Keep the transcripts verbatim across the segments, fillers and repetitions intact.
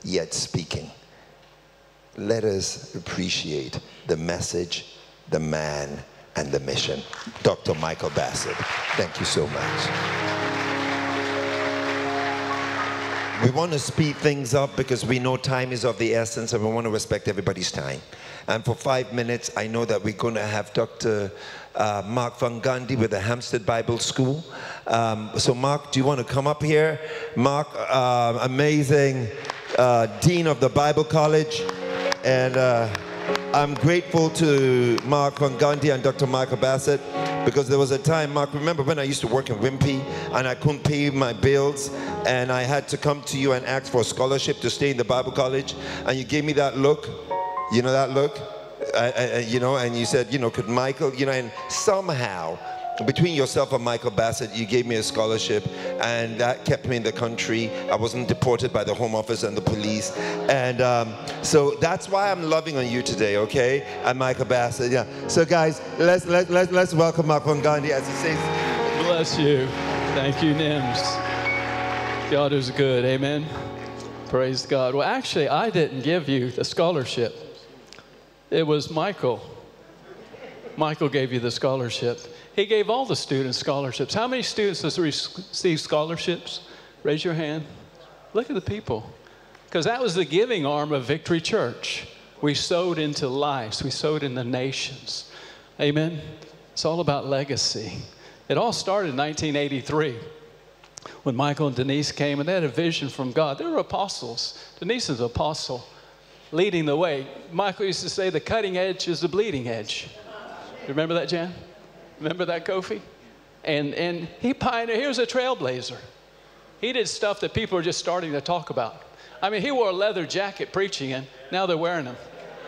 yet speaking. Let us appreciate the message, the man, and the mission. Doctor Michael Bassett, thank you so much. We want to speed things up because we know time is of the essence and we want to respect everybody's time. And for five minutes, I know that we're going to have Doctor Uh, Mark Van Gundy with the Hampstead Bible School. Um, so Mark, do you want to come up here? Mark, uh, amazing uh, Dean of the Bible College. And uh, I'm grateful to Mark Van Gundy and Doctor Michael Bassett, because there was a time, Mark, remember when I used to work in Wimpy and I couldn't pay my bills and I had to come to you and ask for a scholarship to stay in the Bible college, and you gave me that look, you know that look? I, I, you know, and you said, you know, could Michael, you know, and somehow between yourself and Michael Bassett, you gave me a scholarship, and that kept me in the country. I wasn't deported by the Home Office and the police, and um, so that's why I'm loving on you today, okay? And Michael Bassett, yeah. So guys, let's let let let's welcome Mark Van Gundy as he says. Bless you. Thank you, Nims. God is good. Amen. Praise God. Well, actually, I didn't give you the scholarship. It was Michael. Michael gave you the scholarship. He gave all the students scholarships. How many students has received scholarships? Raise your hand. Look at the people. Because that was the giving arm of Victory Church. We sowed into lives. We sowed in the nations. Amen. It's all about legacy. It all started in nineteen eighty-three when Michael and Denise came, and they had a vision from God. They were apostles. Denise is an apostle, leading the way. Michael used to say the cutting edge is the bleeding edge. You remember that, Jan? Remember that, Kofi? And, and he pioneered, he was a trailblazer. He did stuff that people are just starting to talk about. I mean, he wore a leather jacket preaching, and now they're wearing them.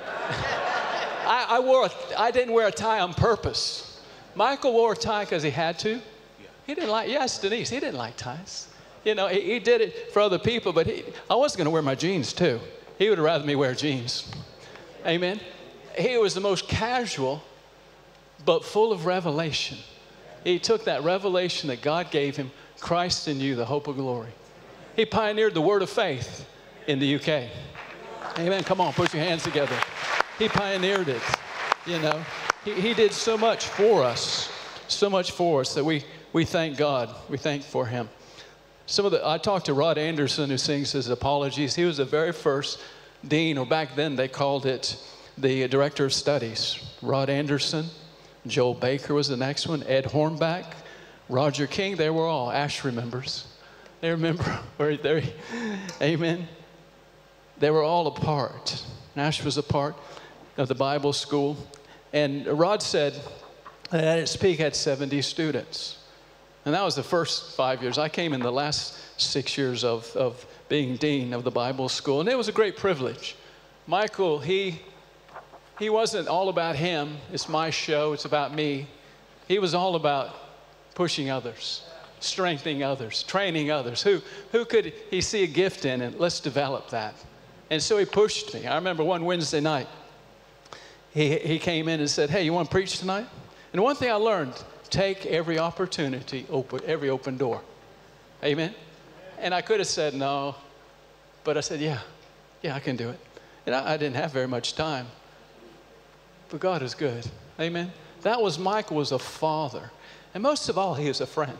I, I, wore a, I didn't wear a tie on purpose. Michael wore a tie because he had to. He didn't like, yes, Denise, he didn't like ties. You know, he, he did it for other people, but he, I wasn't going to wear my jeans too. He would have rather me wear jeans. Amen. He was the most casual, but full of revelation. He took that revelation that God gave him, Christ in you, the hope of glory. He pioneered the word of faith in the U K. Amen. Come on, put your hands together. He pioneered it. You know, he, he did so much for us, so much for us that we, we thank God. We thank for him. Some of the, I talked to Rod Anderson, who sings his apologies. He was the very first dean, or back then they called it the director of studies. Rod Anderson, Joel Baker was the next one, Ed Hornback, Roger King, they were all. Ash remembers. They remember, right there. Amen. They were all a part. Ash was a part of the Bible school. And Rod said that at its peak had seventy students. And that was the first five years. I came in the last six years of, of being dean of the Bible school. And it was a great privilege. Michael, he, he wasn't all about him. It's my show. It's about me. He was all about pushing others, strengthening others, training others. Who, who could he see a gift in? And let's develop that. And so he pushed me. I remember one Wednesday night, he, he came in and said, hey, you want to preach tonight? And one thing I learned, take every opportunity, open every open door. Amen? And I could have said no, but I said, yeah, yeah, I can do it. And I, I didn't have very much time. But God is good. Amen? That was, Michael was a father. And most of all, he was a friend.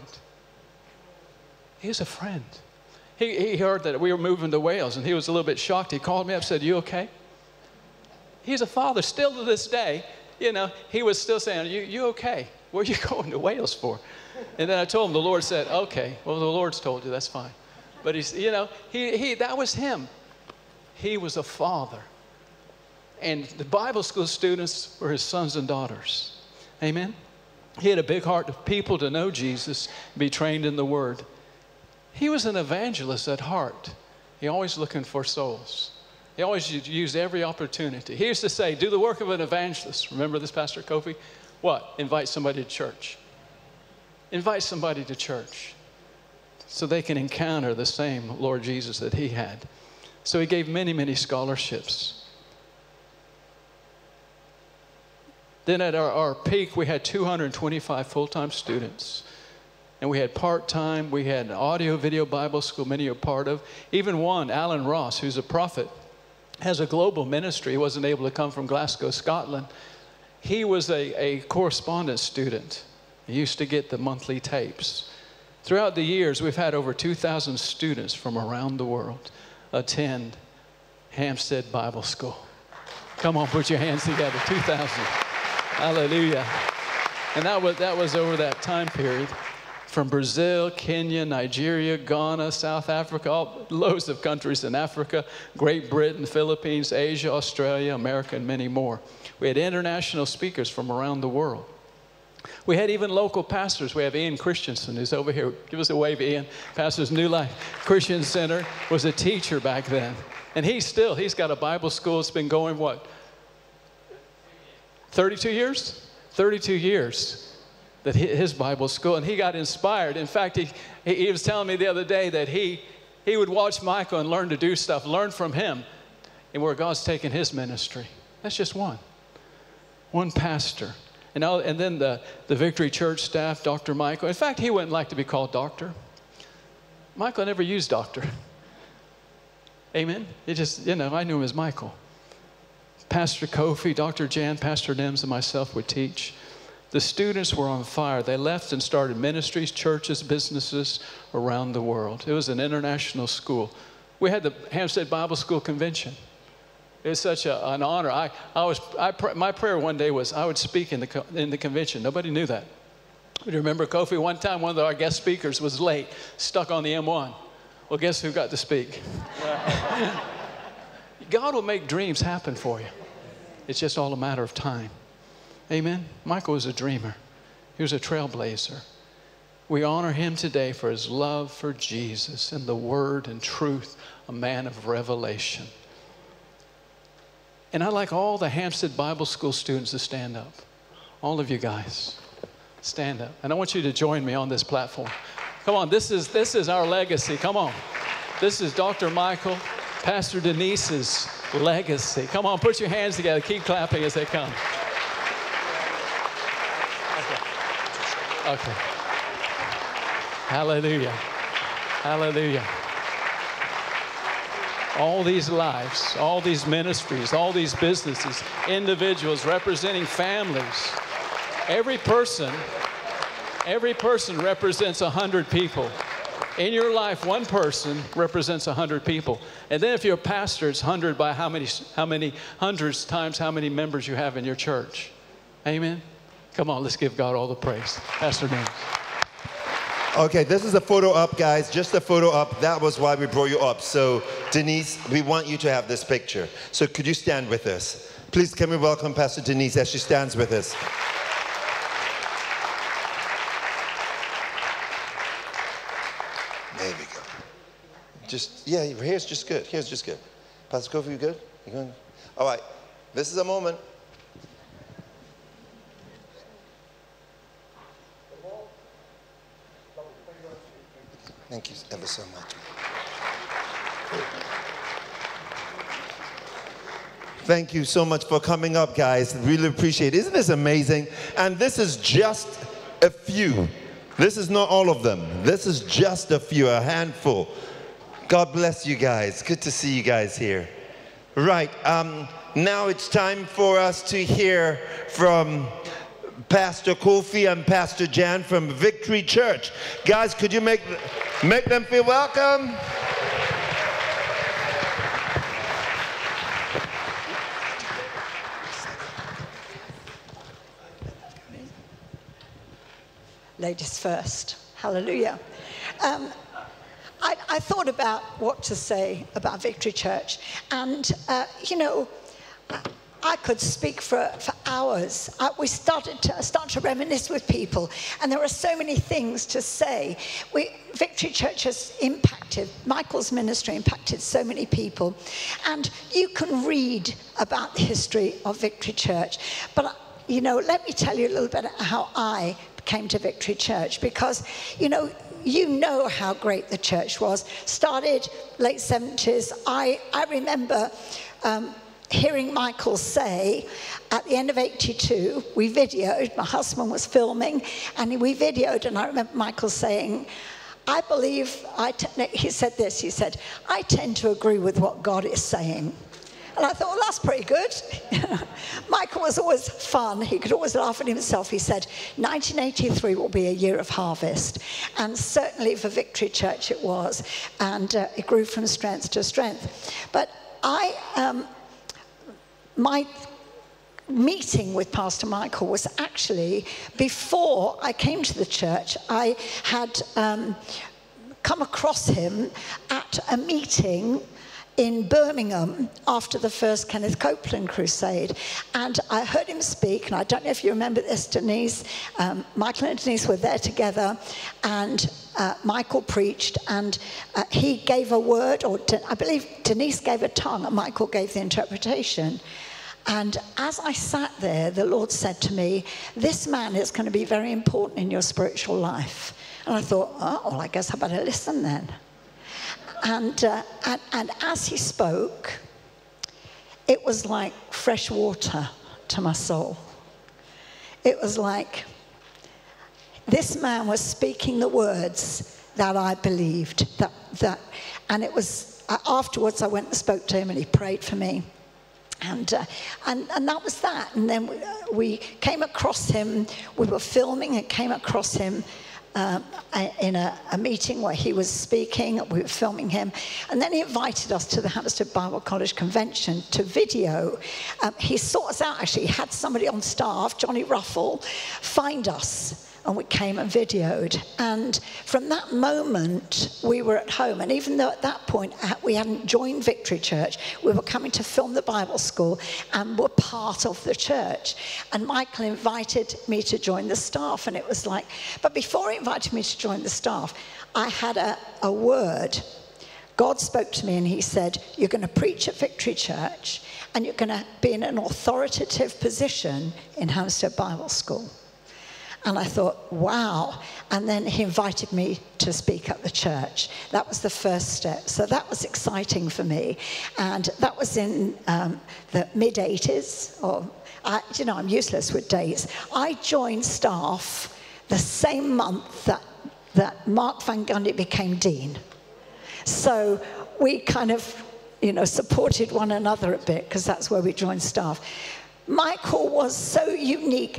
He was a friend. He, he heard that we were moving to Wales, and he was a little bit shocked. He called me up and said, you okay? He's a father. Still to this day, you know, he was still saying, you, you okay? Where are you going to Wales for? And then I told him, the Lord said, okay, well, the Lord's told you, that's fine. But he's, you know, he, he, that was him. He was a father. And the Bible school students were his sons and daughters. Amen? He had a big heart of people to know Jesus, be trained in the Word. He was an evangelist at heart. He always looking for souls. He always used every opportunity. He used to say, do the work of an evangelist. Remember this, Pastor Kofi? What? Invite somebody to church. Invite somebody to church so they can encounter the same Lord Jesus that he had. So he gave many, many scholarships. Then at our, our peak, we had two hundred twenty-five full-time students. And we had part-time, we had an audio video Bible school many are part of. Even one, Alan Ross, who's a prophet, has a global ministry. He wasn't able to come from Glasgow, Scotland. He was a, a correspondence student. He used to get the monthly tapes. Throughout the years, we've had over two thousand students from around the world attend Hampstead Bible School. Come on, put your hands together, two thousand. Hallelujah. And that was, that was over that time period. From Brazil, Kenya, Nigeria, Ghana, South Africa, all, loads of countries in Africa, Great Britain, Philippines, Asia, Australia, America, and many more. We had international speakers from around the world. We had even local pastors. We have Ian Christensen, who's over here. Give us a wave, Ian. Pastor's New Life Christian Center, was a teacher back then. And he's still, he's got a Bible school. It's been going, what, thirty-two years? thirty-two years. That his Bible school, and he got inspired. In fact, he, he was telling me the other day that he, he would watch Michael and learn to do stuff, learn from him, and where God's taken his ministry. That's just one. One pastor. And, all, and then the, the Victory Church staff, Doctor Michael. In fact, he wouldn't like to be called doctor. Michael never used doctor. Amen? It just, you know, I knew him as Michael. Pastor Kofi, Doctor Jan, Pastor Nims, and myself would teach. The students were on fire. They left and started ministries, churches, businesses around the world. It was an international school. We had the Hampstead Bible School Convention. It was such a, an honor. I, I was, I, my prayer one day was I would speak in the, in the convention. Nobody knew that. You remember, Kofi, one time one of our guest speakers was late, stuck on the M one. Well, guess who got to speak? God will make dreams happen for you. It's just all a matter of time. Amen. Michael was a dreamer. He was a trailblazer. We honor him today for his love for Jesus and the word and truth, a man of revelation. And I'd like all the Hampstead Bible School students to stand up. All of you guys, stand up. And I want you to join me on this platform. Come on, this is, this is our legacy. Come on. This is Doctor Michael, Pastor Denise's legacy. Come on, put your hands together. Keep clapping as they come. Okay. Hallelujah. Hallelujah. All these lives, all these ministries, all these businesses, individuals representing families. Every person, every person represents a hundred people. In your life, one person represents a hundred people. And then if you're a pastor, it's hundred by how many, how many hundreds times how many members you have in your church. Amen. Come on, let's give God all the praise. Pastor Nims. Okay, this is a photo up, guys. Just a photo up. That was why we brought you up. So, Denise, we want you to have this picture. So could you stand with us? Please, can we welcome Pastor Denise as she stands with us. There we go. Just, yeah, here's just good. Here's just good. Pastor Kofi, you good? You going? All right, this is a moment. Thank you ever so much. Thank you so much for coming up, guys. Really appreciate it. Isn't this amazing? And this is just a few. This is not all of them. This is just a few, a handful. God bless you guys. Good to see you guys here. Right. Um, now it's time for us to hear from Pastor Kofi and Pastor Jan from Victory Church. Guys, could you make, make them feel welcome? Ladies first. Hallelujah. Um, I, I thought about what to say about Victory Church. And, uh, you know, I could speak for, for hours. I, we started to start to reminisce with people, and there are so many things to say. We, Victory Church has impacted, Michael's ministry impacted so many people. And you can read about the history of Victory Church. But, you know, let me tell you a little bit how I came to Victory Church, because, you know, you know how great the church was. Started late seventies. I, I remember um, hearing Michael say, at the end of eighty-two, we videoed, my husband was filming, and we videoed, and I remember Michael saying, I believe, I t he said this, he said, I tend to agree with what God is saying. And I thought, well, that's pretty good. Michael was always fun. He could always laugh at himself. He said, nineteen eighty-three will be a year of harvest. And certainly for Victory Church it was. And uh, it grew from strength to strength. But I, um, my meeting with Pastor Michael was actually before I came to the church. I had um, come across him at a meeting in Birmingham after the first Kenneth Copeland crusade, and I heard him speak, and I don't know if you remember this, Denise, um, Michael and Denise were there together, and uh, Michael preached, and uh, he gave a word, or I believe Denise gave a tongue, and Michael gave the interpretation. And as I sat there, the Lord said to me, this man is going to be very important in your spiritual life. And I thought, oh, well, I guess I better listen then. And, uh, and, and as he spoke, it was like fresh water to my soul. It was like this man was speaking the words that I believed. That, that, and it was, uh, afterwards I went and spoke to him, and he prayed for me. And, uh, and, and that was that. And then we, uh, we came across him, we were filming and came across him um, in a, a meeting where he was speaking, we were filming him. And then he invited us to the Hampstead Bible College Convention to video. Um, he sought us out, actually. He had somebody on staff, Johnny Ruffle, find us. And we came and videoed. And from that moment, we were at home. And even though at that point we hadn't joined Victory Church, we were coming to film the Bible school and were part of the church. And Michael invited me to join the staff. And it was like, but before he invited me to join the staff, I had a, a word. God spoke to me and he said, you're going to preach at Victory Church and you're going to be in an authoritative position in Hampstead Bible School. And I thought, wow. And then he invited me to speak at the church. That was the first step. So that was exciting for me. And that was in um, the mid eighties. Or, I, you know, I'm useless with dates. I joined staff the same month that, that Mark Van Gundy became dean. So we kind of, you know, supported one another a bit, because that's where we joined staff. Michael was so unique.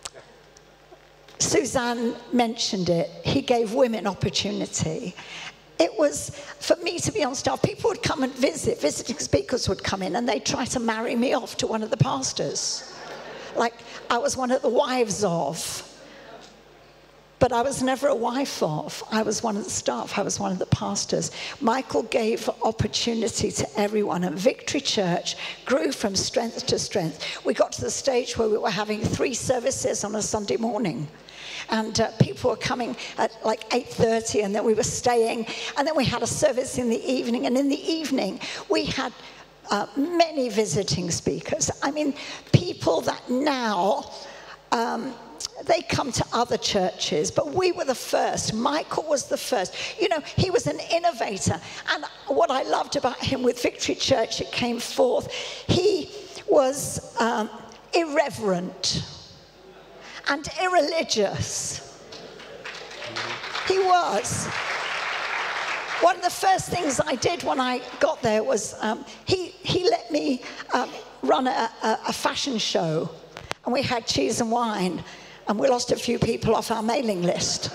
Suzanne mentioned it. He gave women opportunity. It was, for me to be on staff, people would come and visit, visiting speakers would come in, and they'd try to marry me off to one of the pastors. Like I was one of the wives of. But I was never a wife of. I was one of the staff. I was one of the pastors. Michael gave opportunity to everyone, and Victory Church grew from strength to strength. We got to the stage where we were having three services on a Sunday morning. And uh, people were coming at like eight thirty, and then we were staying. And then we had a service in the evening. And in the evening, we had uh, many visiting speakers. I mean, people that now... Um, they come to other churches, but we were the first. Michael was the first. You know, he was an innovator. And what I loved about him with Victory Church, it came forth, he was um, irreverent and irreligious. He was. One of the first things I did when I got there was um, he, he let me um, run a, a, a fashion show. And we had cheese and wine. And we lost a few people off our mailing list.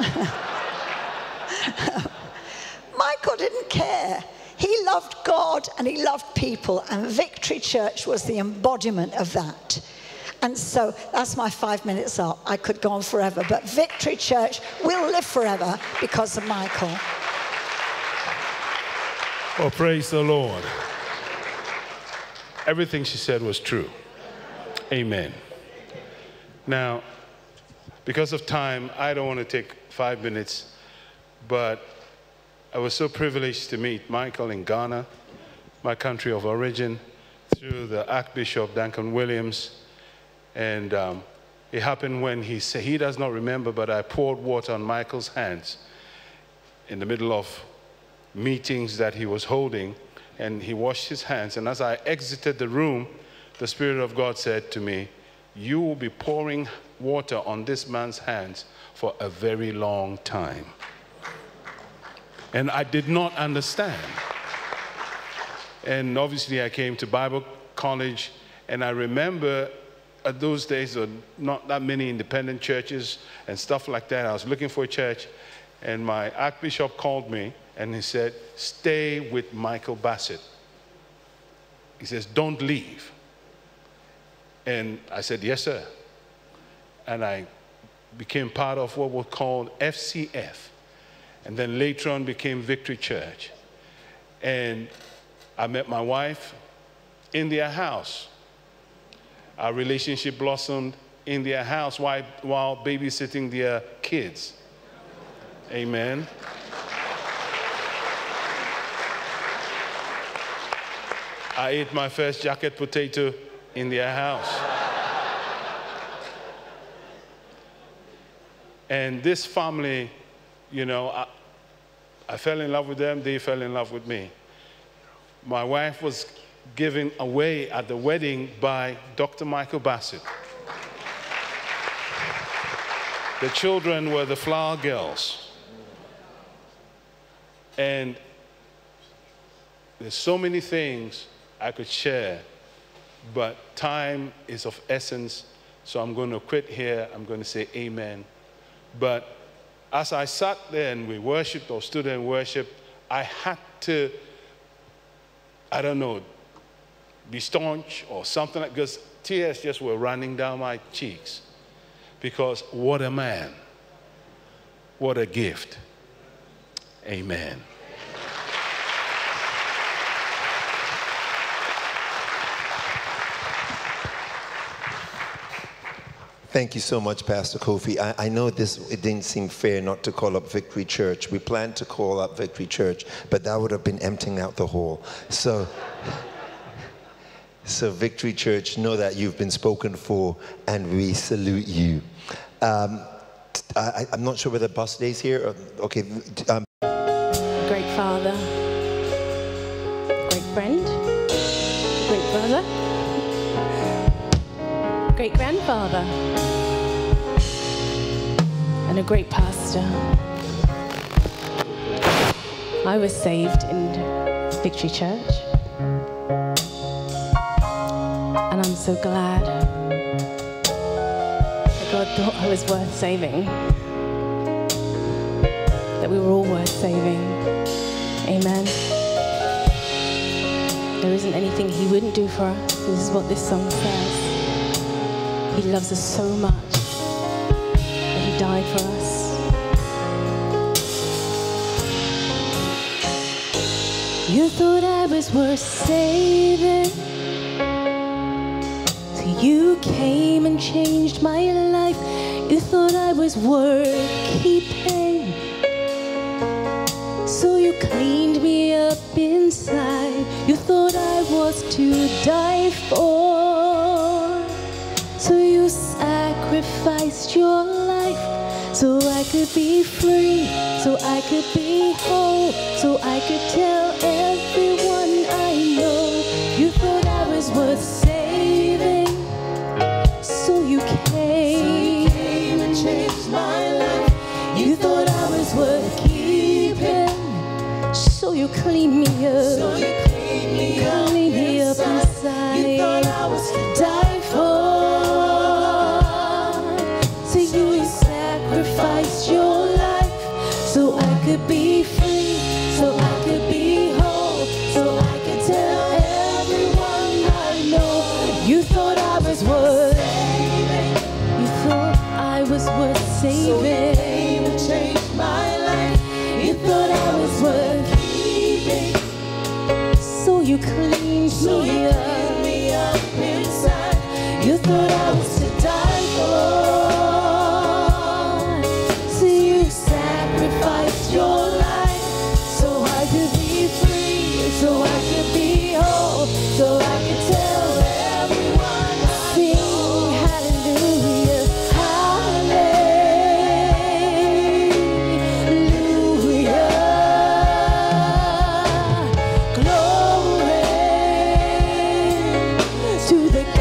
Michael didn't care. He loved God and he loved people. And Victory Church was the embodiment of that. And so that's my five minutes up. I could go on forever. But Victory Church will live forever because of Michael. Well, praise the Lord. Everything she said was true. Amen. Now, because of time, I don't want to take five minutes, but I was so privileged to meet Michael in Ghana, my country of origin, through the Archbishop Duncan Williams. And um, it happened when he said, he does not remember, but I poured water on Michael's hands in the middle of meetings that he was holding, and he washed his hands. And as I exited the room, the Spirit of God said to me, you will be pouring water on this man's hands for a very long time. And I did not understand. And obviously I came to Bible college, and I remember at those days there were not that many independent churches and stuff like that. I was looking for a church, and my Archbishop called me and he said, stay with Michael Bassett. He says, don't leave. And I said, yes, sir. And I became part of what was called F C F. And then later on became Victory Church. And I met my wife in their house. Our relationship blossomed in their house while, while babysitting their kids. Amen. I ate my first jacket potato in their house. And this family, you know, I, I fell in love with them, they fell in love with me. My wife was given away at the wedding by Doctor Michael Bassett. The children were the flower girls. And there's so many things I could share, but time is of essence, so I'm going to quit here. I'm going to say amen. But as I sat there and we worshiped or stood and worshiped, I had to, I don't know, be staunch or something like, because tears just were running down my cheeks. Because what a man, what a gift. Amen. Thank you so much, Pastor Kofi. I, I know this, it didn't seem fair not to call up Victory Church. We planned to call up Victory Church, but that would have been emptying out the hall. So, so Victory Church, know that you've been spoken for, and we salute you. Um, I, I'm not sure whether Bus Day's here. Okay. Um. Great father, great friend, great brother, great grandfather, and a great pastor. I was saved in Victory Church, and I'm so glad that God thought I was worth saving, that we were all worth saving. Amen. There isn't anything he wouldn't do for us. This is what this song says. He loves us so much that he died for us. You thought I was worth saving, so you came and changed my life. You thought I was worth keeping, so you cleaned me up inside. You thought I was to die for, so you sacrificed your life, so I could be free, so I could be whole, so I could tell everyone I know. You thought I was worth saving, so you came, so you came and changed my life. You thought I was worth keeping, so you cleaned me up, so you cleaned me up, cleaned me up inside. You thought I was to die for, so you sacrificed your life, so I could be free, so I could be whole, so I could tell everyone I know. You thought I was worth saving, you thought I was worth saving, so you came and changed my life. You thought I was worth keeping, so you cleaned so me, you up. Cleaned me up inside. You thought I was to die for, so you sacrificed your life, so I could be free, so I could be whole, so I could tell everyone. Sing hallelujah, hallelujah, glory to the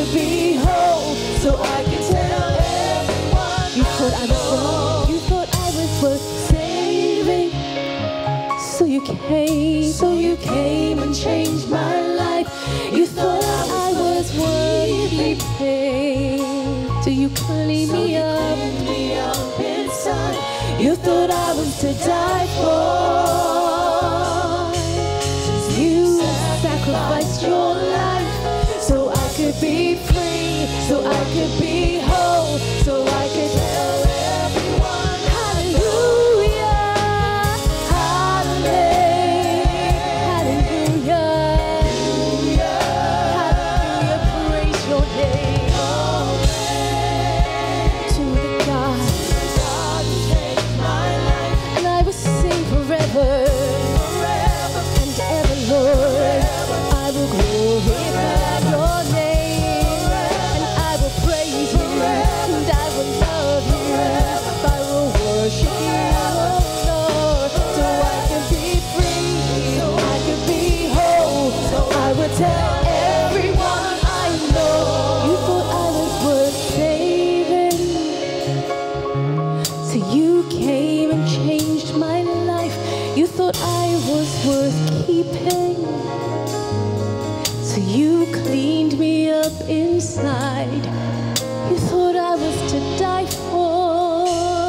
could be whole, so I could tell everyone. You thought I was wrong, you thought I was worth saving. So you came, so you came and changed my life. You thought I was worth repaying. So you cleaned me up, me up inside. You thought I was to die for. You sacrificed your life so I could be free, so I could be whole, so I could tell everyone, hallelujah, hallelujah, hallelujah, hallelujah, praise your name. To the God, who saved my life, and I will sing forever, forever and ever, Lord. I will glorify your name, and I will praise you, and I will love you, I will worship you, oh Lord, so I can be free, so I can be whole, so I will tell everyone I know. You thought I was worth saving, so you came and changed my life. You thought I was worth keeping, so you cleaned me up inside. You thought I was to die for.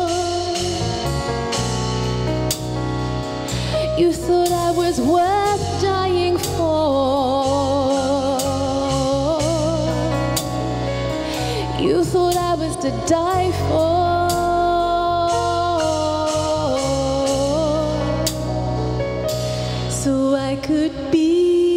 You thought I was worth dying for. You thought I was to die for. So I could be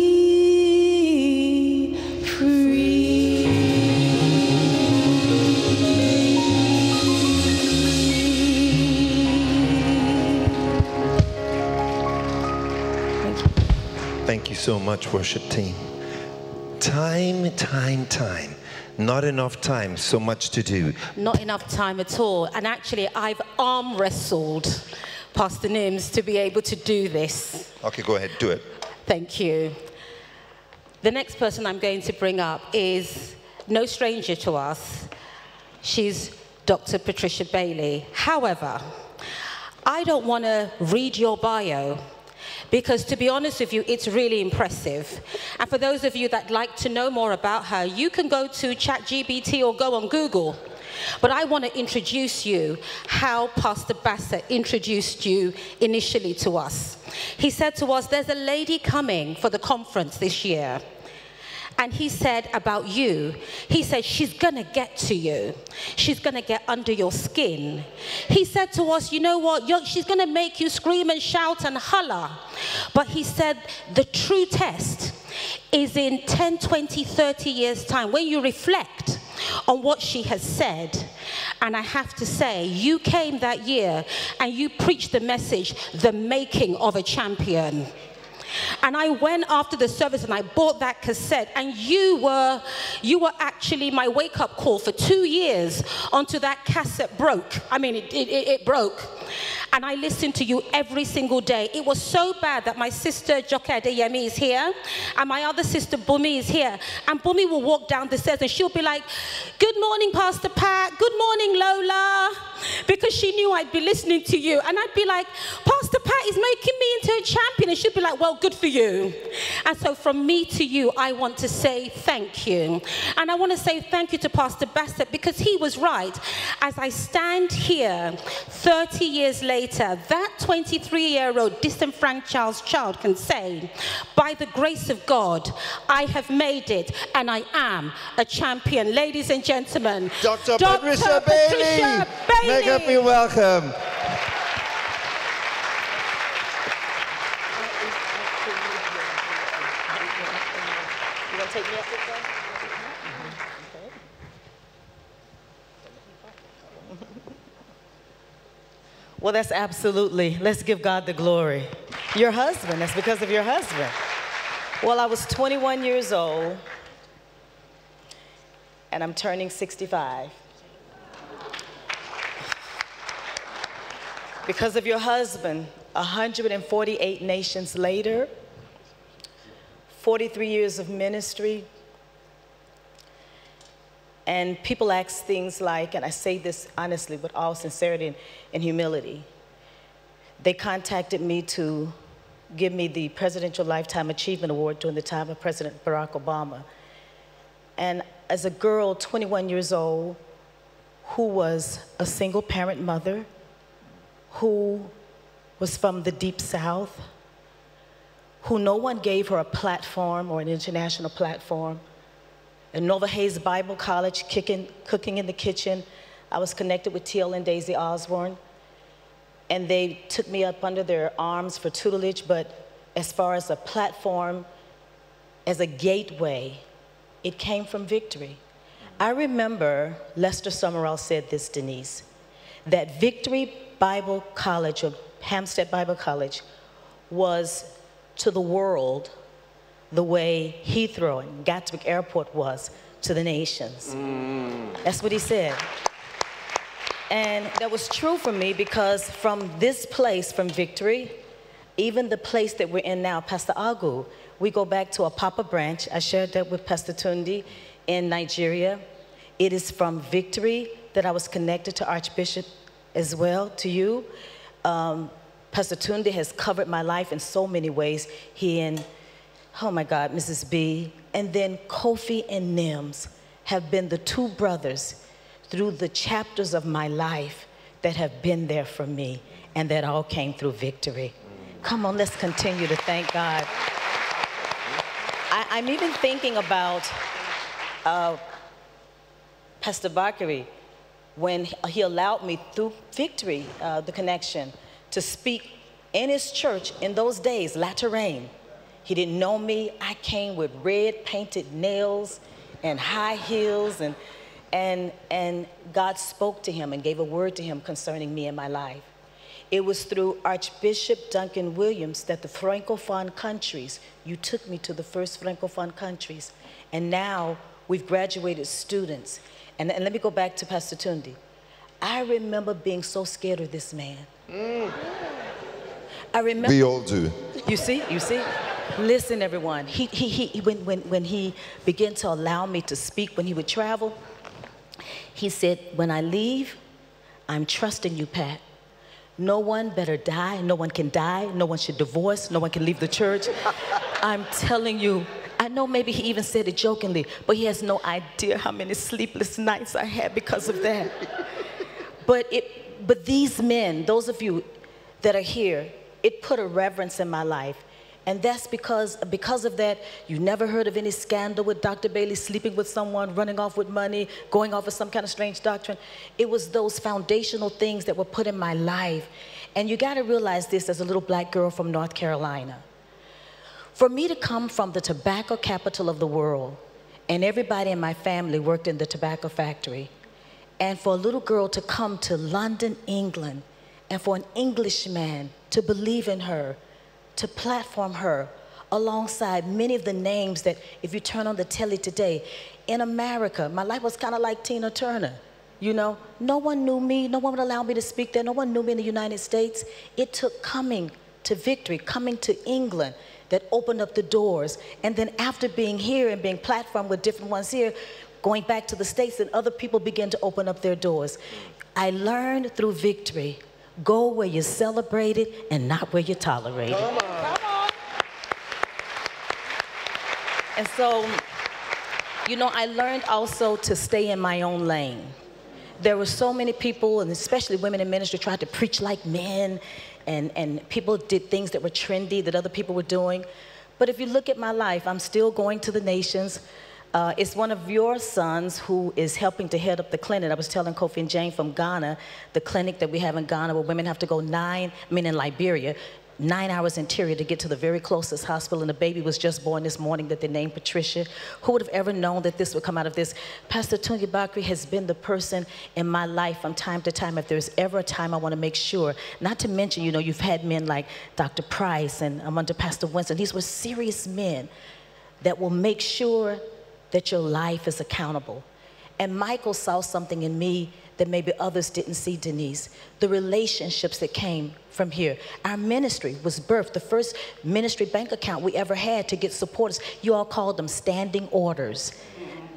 Thank you so much, worship team. Time, time, time. Not enough time, so much to do. Not enough time at all. And actually, I've arm wrestled Pastor Nims to be able to do this. Okay, go ahead, do it. Thank you. The next person I'm going to bring up is no stranger to us. She's Doctor Patricia Bailey. However, I don't want to read your bio, because to be honest with you, it's really impressive. And for those of you that like to know more about her, you can go to ChatGPT or go on Google. But I want to introduce you how Pastor Bassett introduced you initially to us. He said to us, there's a lady coming for the conference this year. And he said about you, he said, she's going to get to you. She's going to get under your skin. He said to us, you know what? You're, she's going to make you scream and shout and holler. But he said, the true test is in ten, twenty, thirty years' time, when you reflect on what she has said. And I have to say, you came that year and you preached the message, the making of a champion. And I went after the service and I bought that cassette, and you were, you were actually my wake-up call for two years until that cassette broke. I mean, it, it, it broke. And I listened to you every single day. It was so bad that my sister Joke Adeyemi is here, and my other sister Bumi is here. And Bumi will walk down the stairs and she'll be like, good morning, Pastor Pat. Good morning, Lola. Because she knew I'd be listening to you. And I'd be like, Pastor Pat is making me into a champion. And she'd be like, well, good for you. And so from me to you, I want to say thank you. And I want to say thank you to Pastor Bassett, because he was right. As I stand here thirty years later, that twenty-three-year-old disenfranchised child can say, by the grace of God, I have made it and I am a champion. Ladies and gentlemen, Doctor Doctor Patricia Bailey. Patricia Bailey. Make her feel welcome. Well, that's absolutely, let's give God the glory. Your husband, that's because of your husband. Well, I was twenty-one years old, and I'm turning sixty-five. Because of your husband, one hundred forty-eight nations later, forty-three years of ministry, and people ask things like, and I say this honestly with all sincerity and, and humility, they contacted me to give me the Presidential Lifetime Achievement Award during the time of President Barack Obama. And as a girl, twenty-one years old, who was a single parent mother, who was from the Deep South, who no one gave her a platform or an international platform. At Nova Hayes Bible College, kicking, cooking in the kitchen, I was connected with T L and Daisy Osborne, and they took me up under their arms for tutelage, but as far as a platform, as a gateway, it came from Victory. I remember Lester Summerall said this, Denise, that Victory Bible College, or Hampstead Bible College, was to the world the way Heathrow and Gatwick Airport was to the nations. Mm. That's what he said. And that was true for me, because from this place, from Victory, even the place that we're in now, Pastor Agu, we go back to a Papa branch. I shared that with Pastor Tundi in Nigeria. It is from Victory that I was connected to Archbishop as well, to you. Um, Pastor Tundi has covered my life in so many ways. He and, oh my God, Missus B. And then Kofi and Nims have been the two brothers through the chapters of my life that have been there for me, and that all came through Victory. Come on, let's continue to thank God. I, I'm even thinking about uh, Pastor Bakari, when he allowed me through Victory, uh, the connection, to speak in his church in those days, La Terrain. He didn't know me. I came with red painted nails and high heels, and, and, and God spoke to him and gave a word to him concerning me and my life. It was through Archbishop Duncan Williams that the Francophone countries, you took me to the first Francophone countries, and now we've graduated students. And, and let me go back to Pastor Tundi. I remember being so scared of this man. Mm. I remember. We all do. You see, you see? Listen, everyone. He, he, he, when, when, when he began to allow me to speak, when he would travel, he said, when I leave, I'm trusting you, Pat. No one better die. No one can die. No one should divorce. No one can leave the church. I'm telling you, I know maybe he even said it jokingly, but he has no idea how many sleepless nights I had because of that. But, it, but these men, those of you that are here, it put a reverence in my life. And that's because, because of that, you never heard of any scandal with Doctor Bailey sleeping with someone, running off with money, going off with some kind of strange doctrine. It was those foundational things that were put in my life. And you gotta realize this as a little black girl from North Carolina. For me to come from the tobacco capital of the world, and everybody in my family worked in the tobacco factory, and for a little girl to come to London, England, and for an Englishman to believe in her, to platform her alongside many of the names that, if you turn on the telly today, in America, my life was kind of like Tina Turner. You know, no one knew me, no one would allow me to speak there, no one knew me in the United States. It took coming to Victory, coming to England, that opened up the doors. And then after being here and being platformed with different ones here, going back to the States, and other people began to open up their doors. I learned through Victory, go where you're celebrated and not where you're tolerated. Come on. Come on. And so, you know, I learned also to stay in my own lane. There were so many people, and especially women in ministry, tried to preach like men, and, and people did things that were trendy that other people were doing. But if you look at my life, I'm still going to the nations. Uh, it's one of your sons who is helping to head up the clinic. I was telling Kofi and Jane from Ghana, the clinic that we have in Ghana where women have to go nine, I mean in Liberia, nine hours interior to get to the very closest hospital, and the baby was just born this morning that they named Patricia. Who would have ever known that this would come out of this? Pastor Tungi Bakri has been the person in my life from time to time. If there's ever a time I want to make sure, not to mention, you know, you've had men like Doctor Price, and I'm under Pastor Winston. These were serious men that will make sure that your life is accountable. And Michael saw something in me that maybe others didn't see, Denise. The relationships that came from here. Our ministry was birthed, the first ministry bank account we ever had to get supporters. You all called them standing orders.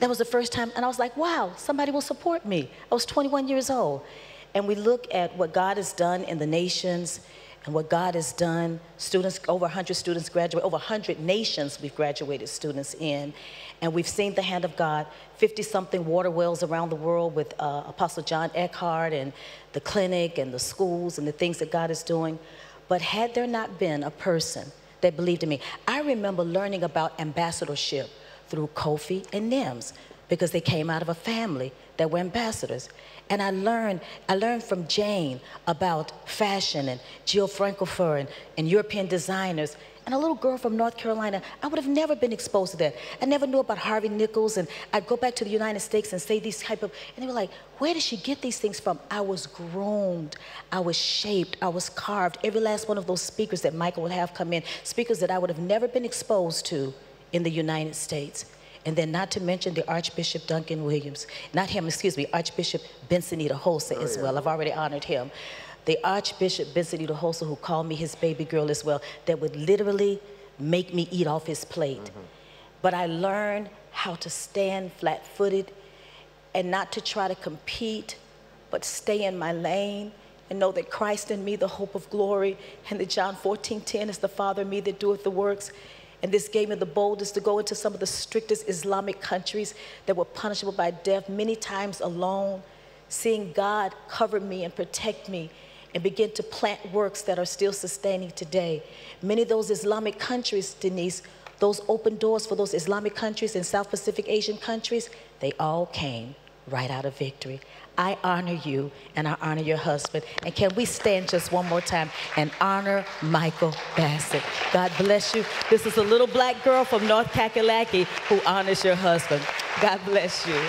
That was the first time, and I was like, wow, somebody will support me. I was twenty-one years old. And we look at what God has done in the nations and what God has done. Students, over one hundred students graduate, over one hundred nations we've graduated students in. And we've seen the hand of God, fifty-something water wells around the world with uh, Apostle John Eckhart and the clinic and the schools and the things that God is doing. But had there not been a person that believed in me, I remember learning about ambassadorship through Kofi and Nims because they came out of a family that were ambassadors. And I learned, I learned from Jane about fashion and Jill Frankhofer and, and European designers. And a little girl from North Carolina, I would have never been exposed to that. I never knew about Harvey Nichols, and I'd go back to the United States and say these type of, and they were like, where did she get these things from? I was groomed, I was shaped, I was carved. Every last one of those speakers that Michael would have come in, speakers that I would have never been exposed to in the United States. And then not to mention the Archbishop Duncan Williams, not him, excuse me, Archbishop Benson Idahosa oh, as yeah. well. I've already honored him. The Archbishop Benson Idahosa, who called me his baby girl as well, that would literally make me eat off his plate. Mm-hmm. But I learned how to stand flat-footed and not to try to compete, but stay in my lane and know that Christ in me, the hope of glory, and that John fourteen ten is the Father in me that doeth the works. And this gave me the boldness to go into some of the strictest Islamic countries that were punishable by death, many times alone, seeing God cover me and protect me and begin to plant works that are still sustaining today. Many of those Islamic countries, Denise, those open doors for those Islamic countries and South Pacific Asian countries, they all came right out of victory. I honor you and I honor your husband. And can we stand just one more time and honor Michael Bassett? God bless you. This is a little black girl from North Kakalaki who honors your husband. God bless you.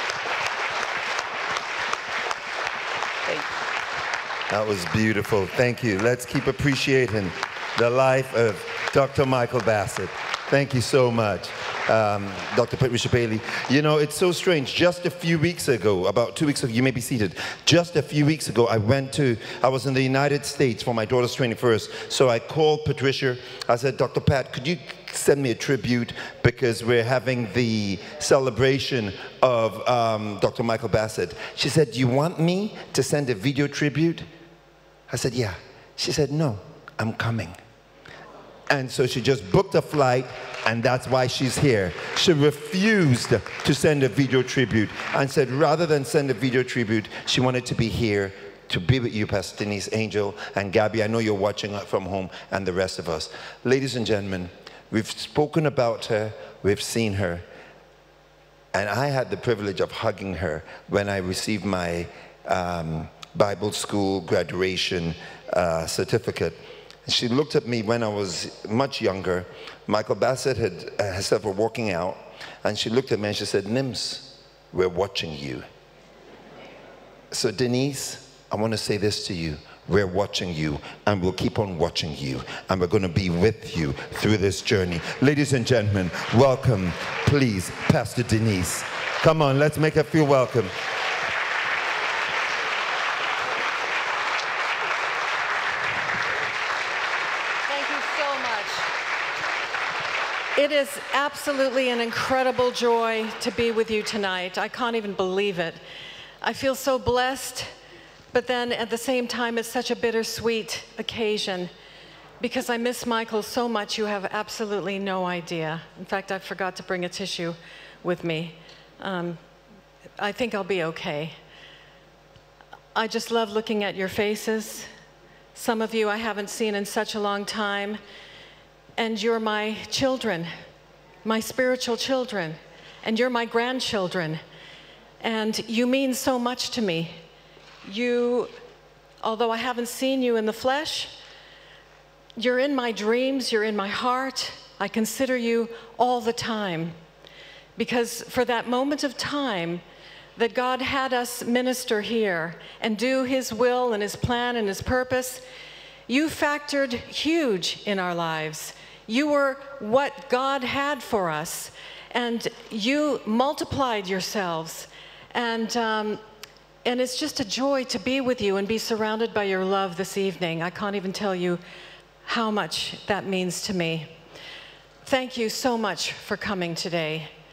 That was beautiful. Thank you. Let's keep appreciating the life of Doctor Michael Bassett. Thank you so much, um, Doctor Patricia Bailey. You know, it's so strange. Just a few weeks ago, about two weeks ago, you may be seated. Just a few weeks ago, I went to, I was in the United States for my daughter's twenty-first. So I called Patricia. I said, Doctor Pat, could you send me a tribute because we're having the celebration of um, Doctor Michael Bassett. She said, do you want me to send a video tribute? I said, yeah. She said, no, I'm coming. And so she just booked a flight, and that's why she's here. She refused to send a video tribute and said rather than send a video tribute, she wanted to be here to be with you, Pastor Denise, Angel, and Gabby. I know you're watching from home, and the rest of us. Ladies and gentlemen, we've spoken about her, we've seen her, and I had the privilege of hugging her when I received my um, Bible school graduation uh, certificate. She looked at me when I was much younger. Michael Bassett had uh, herself were walking out, and she looked at me and she said, Nims, we're watching you. So Denise, I want to say this to you. We're watching you, and we'll keep on watching you, and we're going to be with you through this journey. Ladies and gentlemen, welcome, please, Pastor Denise. Come on, let's make her feel welcome. It is absolutely an incredible joy to be with you tonight. I can't even believe it. I feel so blessed, but then at the same time, it's such a bittersweet occasion because I miss Michael so much you have absolutely no idea. In fact, I forgot to bring a tissue with me. Um, I think I'll be okay. I just love looking at your faces. Some of you I haven't seen in such a long time. And you're my children, my spiritual children, and you're my grandchildren. And you mean so much to me. You, although I haven't seen you in the flesh, you're in my dreams, you're in my heart. I consider you all the time. Because for that moment of time that God had us minister here and do His will and His plan and His purpose, you factored huge in our lives. You were what God had for us, and you multiplied yourselves. And, um, and it's just a joy to be with you and be surrounded by your love this evening. I can't even tell you how much that means to me. Thank you so much for coming today.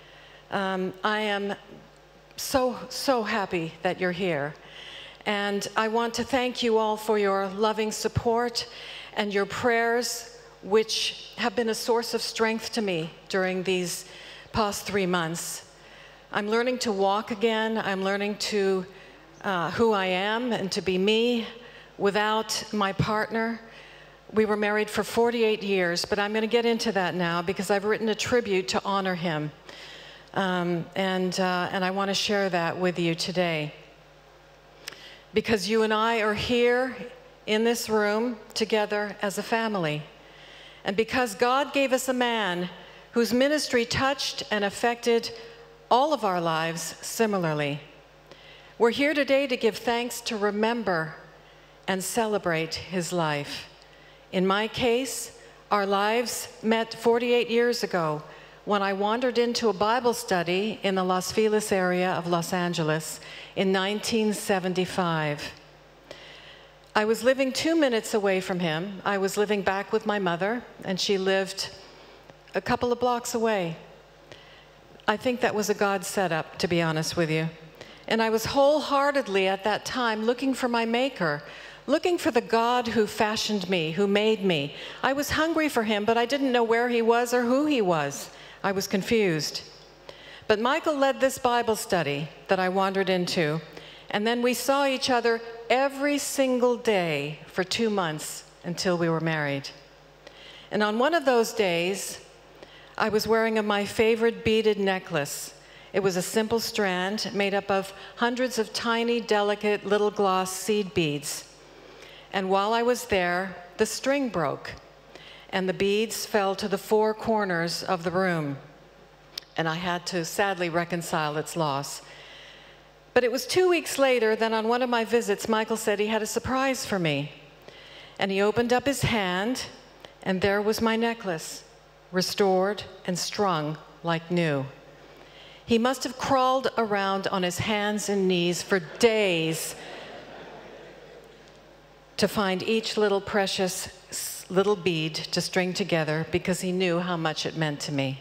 Um, I am so, so happy that you're here. And I want to thank you all for your loving support and your prayers, which have been a source of strength to me during these past three months. I'm learning to walk again. I'm learning to uh, who I am and to be me without my partner. We were married for forty-eight years, but I'm going to get into that now because I've written a tribute to honor him. Um, and, uh, and I want to share that with you today. Because you and I are here in this room together as a family. And because God gave us a man whose ministry touched and affected all of our lives similarly. We're here today to give thanks, to remember and celebrate his life. In my case, our lives met forty-eight years ago when I wandered into a Bible study in the Los Feliz area of Los Angeles in nineteen seventy-five. I was living two minutes away from him. I was living back with my mother, and she lived a couple of blocks away. I think that was a God setup, to be honest with you. And I was wholeheartedly at that time looking for my maker, looking for the God who fashioned me, who made me. I was hungry for him, but I didn't know where he was or who he was. I was confused. But Michael led this Bible study that I wandered into, and then we saw each other every single day for two months until we were married. And on one of those days, I was wearing a, my favorite beaded necklace. It was a simple strand made up of hundreds of tiny, delicate, little gloss seed beads. And while I was there, the string broke, and the beads fell to the four corners of the room. And I had to sadly reconcile its loss. But it was two weeks later that on one of my visits, Michael said he had a surprise for me. And he opened up his hand, and there was my necklace, restored and strung like new. He must have crawled around on his hands and knees for days to find each little precious little bead to string together because he knew how much it meant to me.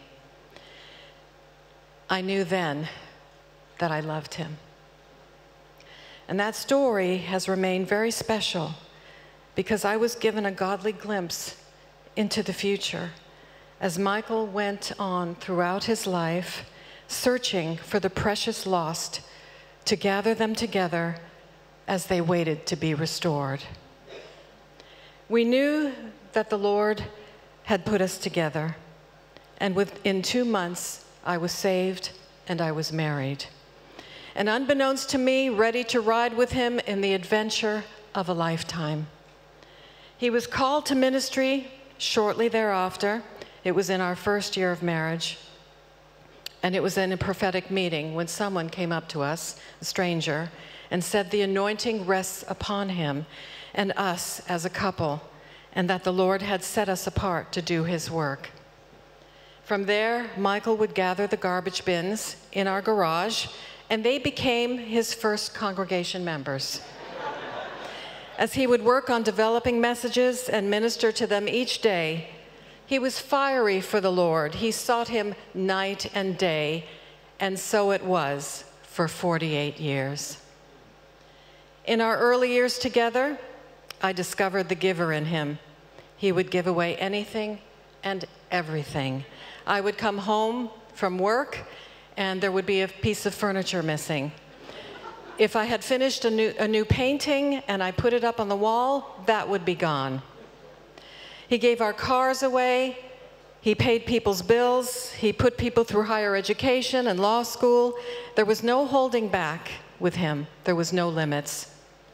I knew then that I loved him. And that story has remained very special because I was given a godly glimpse into the future as Michael went on throughout his life searching for the precious lost to gather them together as they waited to be restored. We knew that the Lord had put us together, and within two months, I was saved and I was married. And unbeknownst to me, ready to ride with him in the adventure of a lifetime. He was called to ministry shortly thereafter. It was in our first year of marriage. And it was in a prophetic meeting when someone came up to us, a stranger, and said the anointing rests upon him and us as a couple, and that the Lord had set us apart to do his work. From there, Michael would gather the garbage bins in our garage, and they became his first congregation members. As he would work on developing messages and minister to them each day, he was fiery for the Lord. He sought him night and day, and so it was for forty-eight years. In our early years together, I discovered the giver in him. He would give away anything and everything. I would come home from work, and there would be a piece of furniture missing. If I had finished a new, a new painting and I put it up on the wall, that would be gone. He gave our cars away. He paid people's bills. He put people through higher education and law school. There was no holding back with him. There was no limits.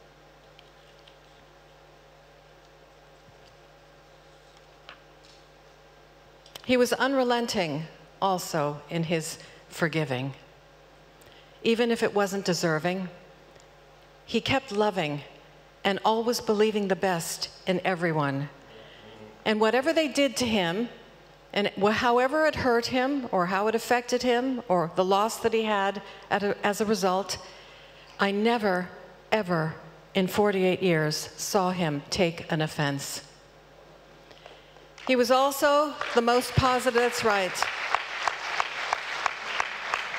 He was unrelenting also in his forgiving. Even if it wasn't deserving, he kept loving and always believing the best in everyone. And whatever they did to him, and however it hurt him, or how it affected him, or the loss that he had as a result, I never, ever in forty-eight years saw him take an offense. He was also the most positive, that's right.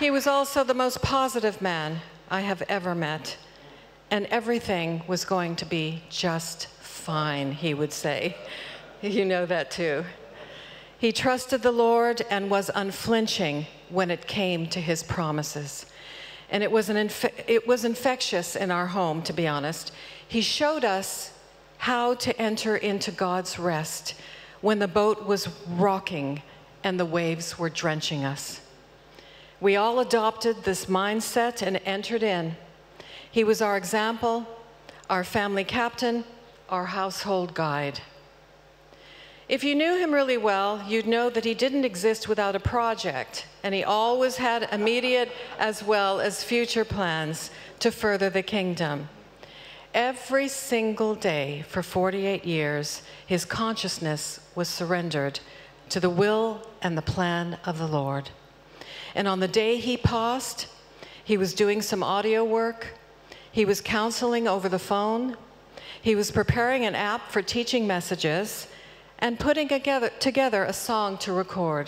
He was also the most positive man I have ever met, and everything was going to be just fine, he would say. You know that too. He trusted the Lord and was unflinching when it came to his promises. And it was, an inf it was infectious in our home, to be honest. He showed us how to enter into God's rest when the boat was rocking and the waves were drenching us. We all adopted this mindset and entered in. He was our example, our family captain, our household guide. If you knew him really well, you'd know that he didn't exist without a project, and he always had immediate as well as future plans to further the kingdom. Every single day for forty-eight years, his consciousness was surrendered to the will and the plan of the Lord. And on the day he passed, he was doing some audio work, he was counseling over the phone, he was preparing an app for teaching messages, and putting together, together a song to record.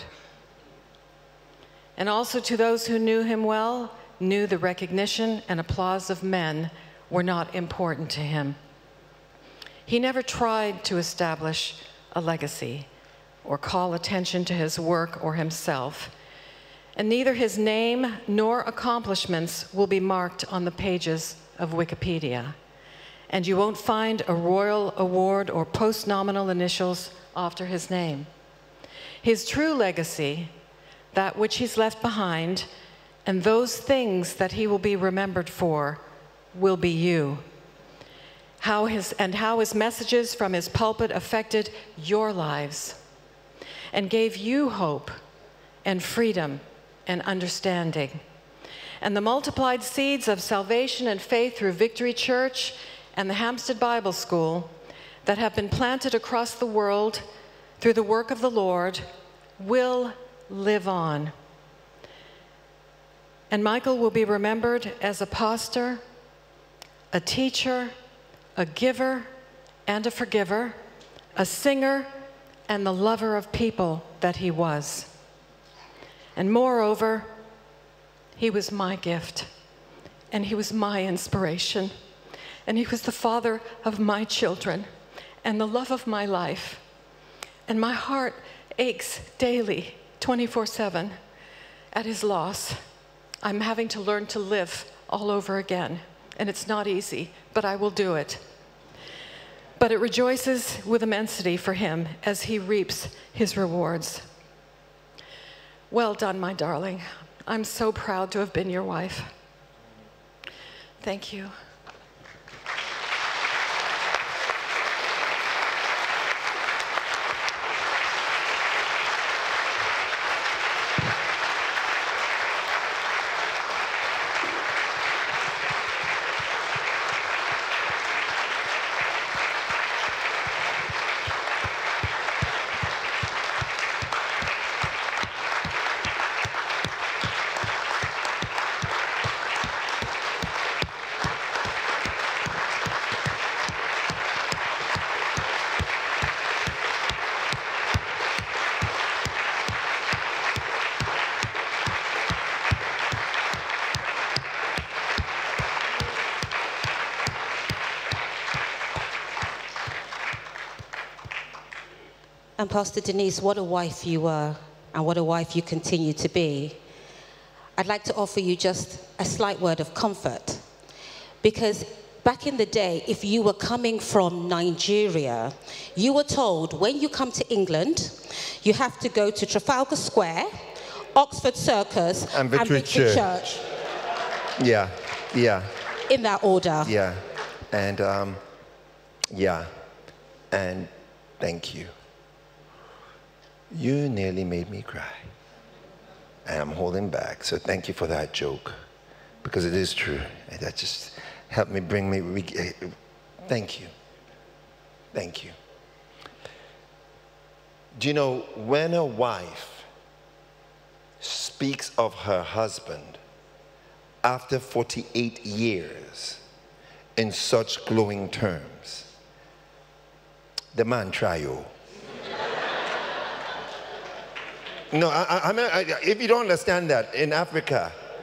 And also to those who knew him well, knew the recognition and applause of men were not important to him. He never tried to establish a legacy or call attention to his work or himself. And neither his name nor accomplishments will be marked on the pages of Wikipedia. And you won't find a royal award or post-nominal initials after his name. His true legacy, that which he's left behind, and those things that he will be remembered for, will be you. How his, and how his messages from his pulpit affected your lives and gave you hope and freedom and understanding. And the multiplied seeds of salvation and faith through Victory Church and the Hampstead Bible School that have been planted across the world through the work of the Lord will live on. And Michael will be remembered as a pastor, a teacher, a giver and a forgiver, a singer and the lover of people that he was. And moreover, he was my gift, and he was my inspiration, and he was the father of my children and the love of my life. And my heart aches daily, twenty-four seven, at his loss. I'm having to learn to live all over again, and it's not easy, but I will do it. But it rejoices with immensity for him as he reaps his rewards. Well done, my darling. I'm so proud to have been your wife. Thank you. And Pastor Denise, what a wife you were, and what a wife you continue to be. I'd like to offer you just a slight word of comfort, because back in the day, if you were coming from Nigeria, you were told when you come to England, you have to go to Trafalgar Square, Oxford Circus, and Victory, and Victory Church. Church. Yeah, yeah. In that order. Yeah, and um, yeah, and thank you. You nearly made me cry. And I'm holding back, so thank you for that joke, because it is true. And that just helped me bring me, re thank you. Thank you. Do you know, when a wife speaks of her husband after forty-eight years in such glowing terms, the man try you. No, I, I, I mean, I, if you don't understand that, in Africa,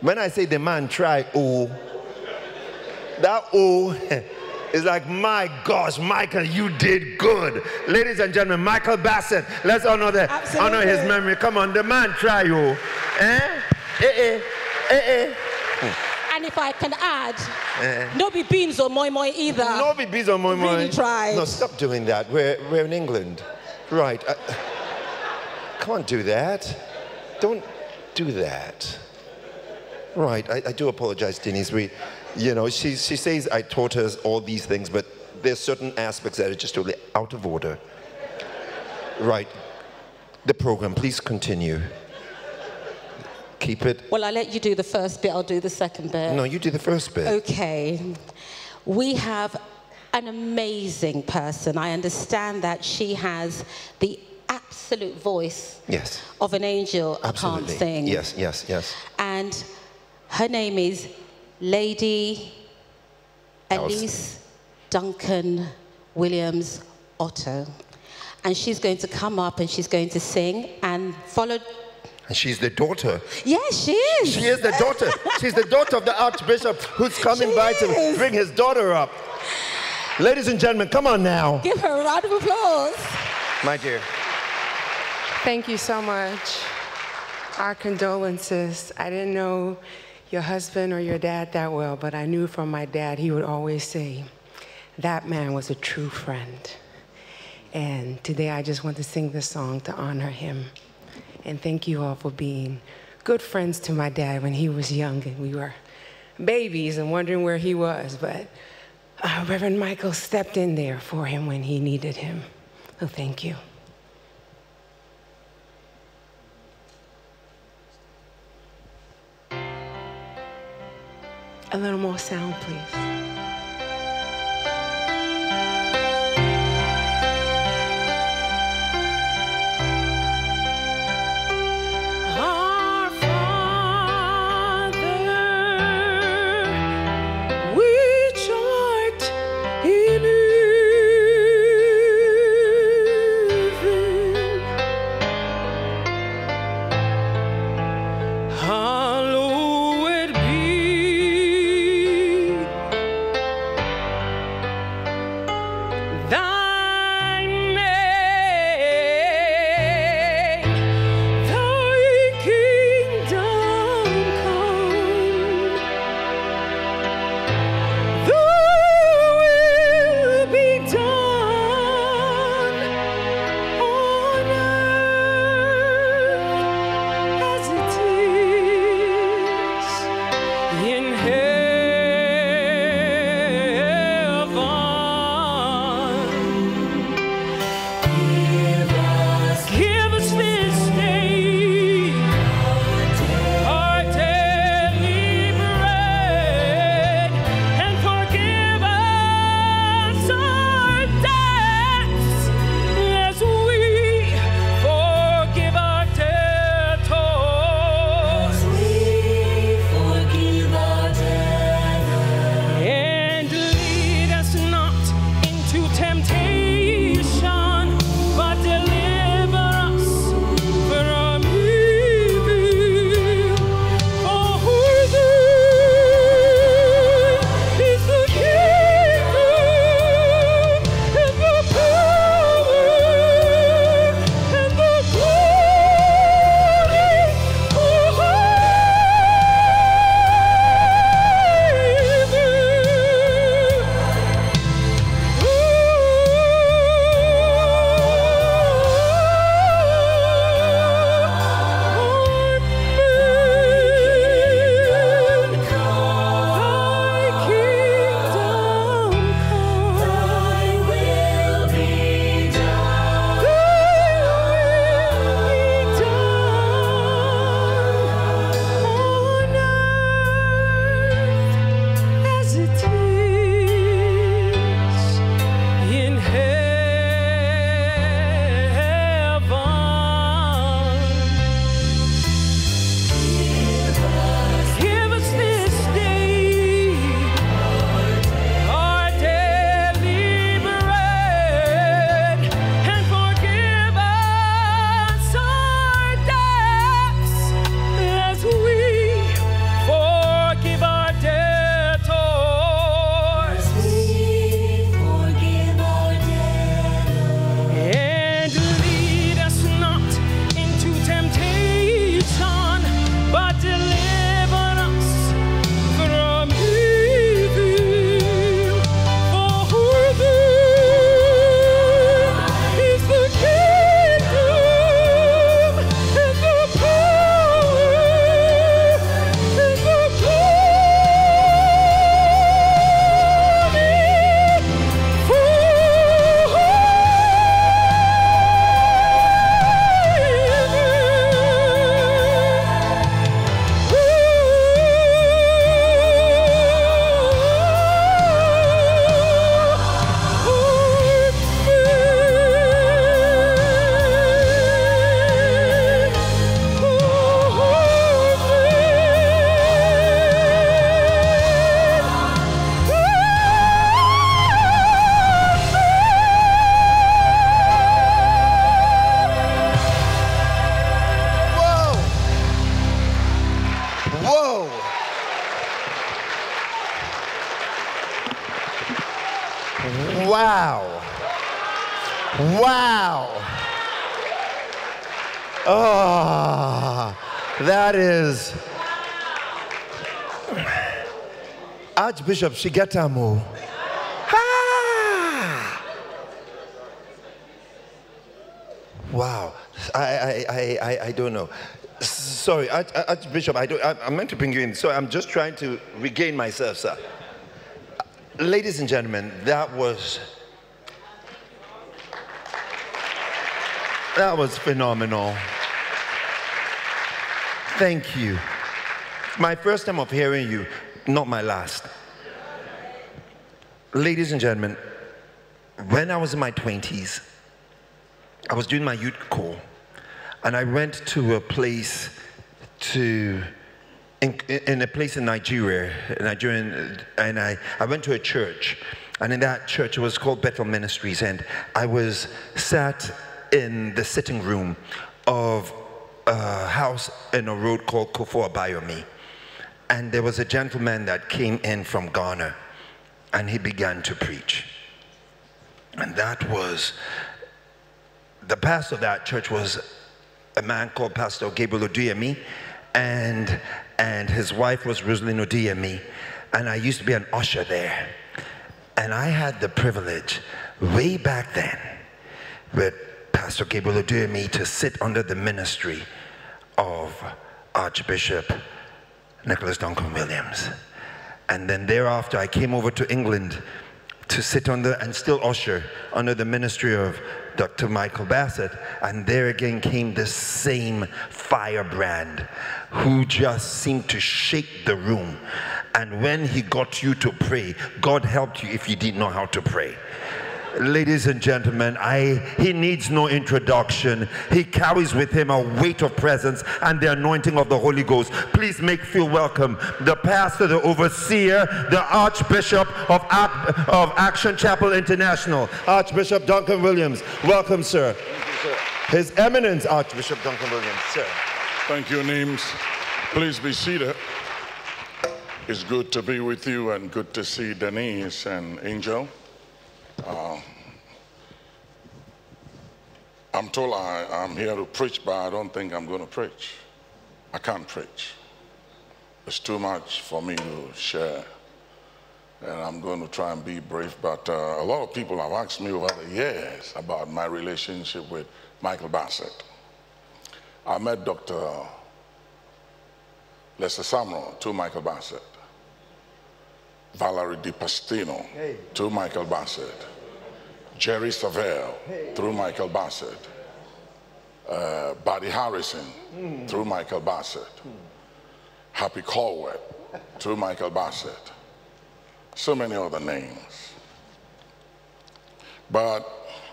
When I say the man try, oh, that oh is like, my gosh, Michael, you did good. Ladies and gentlemen, Michael Bassett, let's honor, the, honor his memory. Come on, the man try, oh. Eh? Eh, eh, eh, eh. And if I can add, eh. no be beans or moi moi either. No be beans or moi moi. Really tried. No, stop doing that. We're, we're in England. Right. Uh, can't do that. Don't do that. Right, I, I do apologize, Denise. We, you know, she, she says I taught her all these things, but there's certain aspects that are just totally out of order. Right, the program, please continue. Keep it. Well, I'll let you do the first bit, I'll do the second bit. No, you do the first bit. Okay. We have an amazing person. I understand that she has the absolute voice yes. of an angel. Absolutely. I can't sing. Yes, yes, yes. And her name is Lady Elise Duncan Williams Otto. And she's going to come up and she's going to sing and follow. And she's the daughter. Yes, she is. She is the daughter. She's the daughter of the Archbishop who's coming she by is. to bring his daughter up. Ladies and gentlemen, come on now. Give her a round of applause. My dear. Thank you so much. Our condolences. I didn't know your husband or your dad that well, but I knew from my dad, he would always say, that man was a true friend. And today I just want to sing this song to honor him. And thank you all for being good friends to my dad when he was young and we were babies and wondering where he was. But uh, Reverend Michael stepped in there for him when he needed him. So thank you. A little more sound, please. Forgive us. Wow. Wow. Wow. Oh, that is Archbishop Shigetamu. Ah. Wow. I, I, I, I, I don't know. Sorry, Archbishop, I, don't, I, I meant to bring you in. So I'm just trying to regain myself, sir. Ladies and gentlemen, that was that was phenomenal. Thank you. My first time of hearing you, not my last. Ladies and gentlemen, when I was in my twenties, I was doing my youth corps, and I went to a place to In, in a place in Nigeria, Nigerian, and I, I went to a church, and in that church it was called Bethel Ministries, and I was sat in the sitting room of a house in a road called Kofo Abayomi, and there was a gentleman that came in from Ghana, and he began to preach, and that was, the pastor of that church was a man called Pastor Gabriel Oduyemi, and and his wife was Rosalind Oduyemi, and I used to be an usher there. And I had the privilege, way back then, with Pastor Gabriel Oduyemi to sit under the ministry of Archbishop Nicholas Duncan Williams. And then thereafter, I came over to England to sit under, and still usher, under the ministry of Doctor Michael Bassett, and there again came the same firebrand who just seemed to shake the room. And when he got you to pray, God helped you if you didn't know how to pray. Ladies and gentlemen, I, he needs no introduction. He carries with him a weight of presence and the anointing of the Holy Ghost. Please make feel welcome the pastor, the overseer, the Archbishop of, of Action Chapel International, Archbishop Duncan Williams. Welcome, sir. Thank you, sir. His Eminence, Archbishop Duncan Williams, sir. Thank you, Nims. Please be seated. It's good to be with you and good to see Denise and Angel. Uh, I'm told I, I'm here to preach, but I don't think I'm going to preach. I can't preach. It's too much for me to share. And I'm going to try and be brief, but uh, a lot of people have asked me over the years about my relationship with Michael Bassett. I met Doctor Lester Sumrall to Michael Bassett. Valerie DiPastino hey. to Michael Bassett. Jerry Savelle hey. through Michael Bassett. Uh, Buddy Harrison mm. through Michael Bassett. Mm. Happy Colwell through Michael Bassett. So many other names. But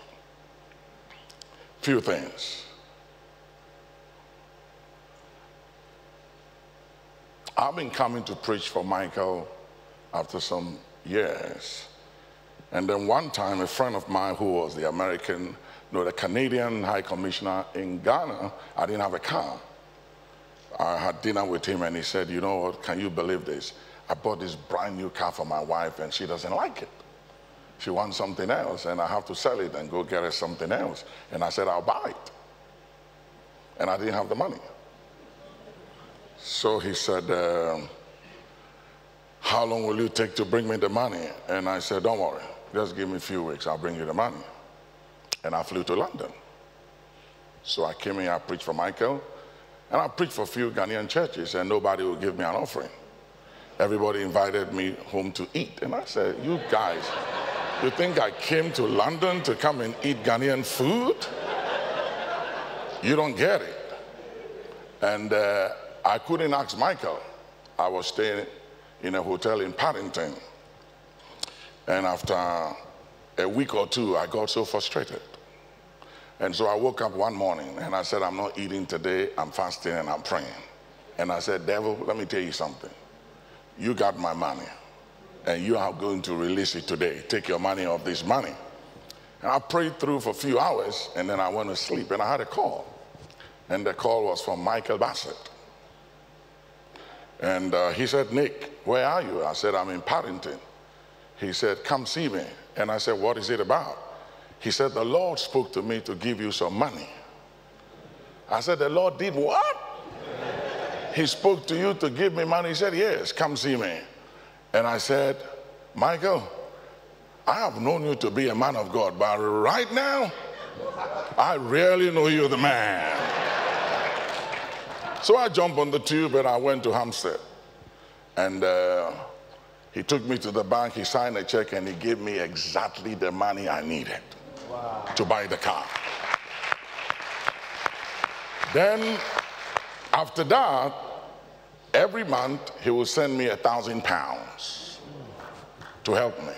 few things. I've been coming to preach for Michael after some years. And then one time, a friend of mine who was the American, no, the Canadian High Commissioner in Ghana, I didn't have a car. I had dinner with him and he said, you know what, can you believe this? I bought this brand new car for my wife and she doesn't like it. She wants something else and I have to sell it and go get her something else. And I said, I'll buy it. And I didn't have the money. So he said, um, how long will you take to bring me the money? And I said, don't worry, just give me a few weeks, I'll bring you the money. And I flew to London. So I came here, I preached for Michael, and I preached for a few Ghanaian churches, and nobody would give me an offering. Everybody invited me home to eat. And I said, you guys, you think I came to London to come and eat Ghanaian food? You don't get it. And uh, I couldn't ask Michael. I was staying in a hotel in Paddington. And after a week or two, I got so frustrated. And so I woke up one morning and I said, I'm not eating today, I'm fasting and I'm praying. And I said, devil, let me tell you something. You got my money and you are going to release it today. Take your money off this money. And I prayed through for a few hours and then I went to sleep and I had a call. And the call was from Michael Bassett. And uh, he said, Nick, where are you? I said, I'm in Paddington. He said, come see me. And I said, what is it about? He said, the Lord spoke to me to give you some money. I said, the Lord did what? He spoke to you to give me money? He said, yes, come see me. And I said, Michael, I have known you to be a man of God, but right now, I really know you're the man. So I jumped on the tube and I went to Hampstead. And uh, he took me to the bank, he signed a check, and he gave me exactly the money I needed wow. to buy the car. Then, after that, every month he will send me a thousand pounds to help me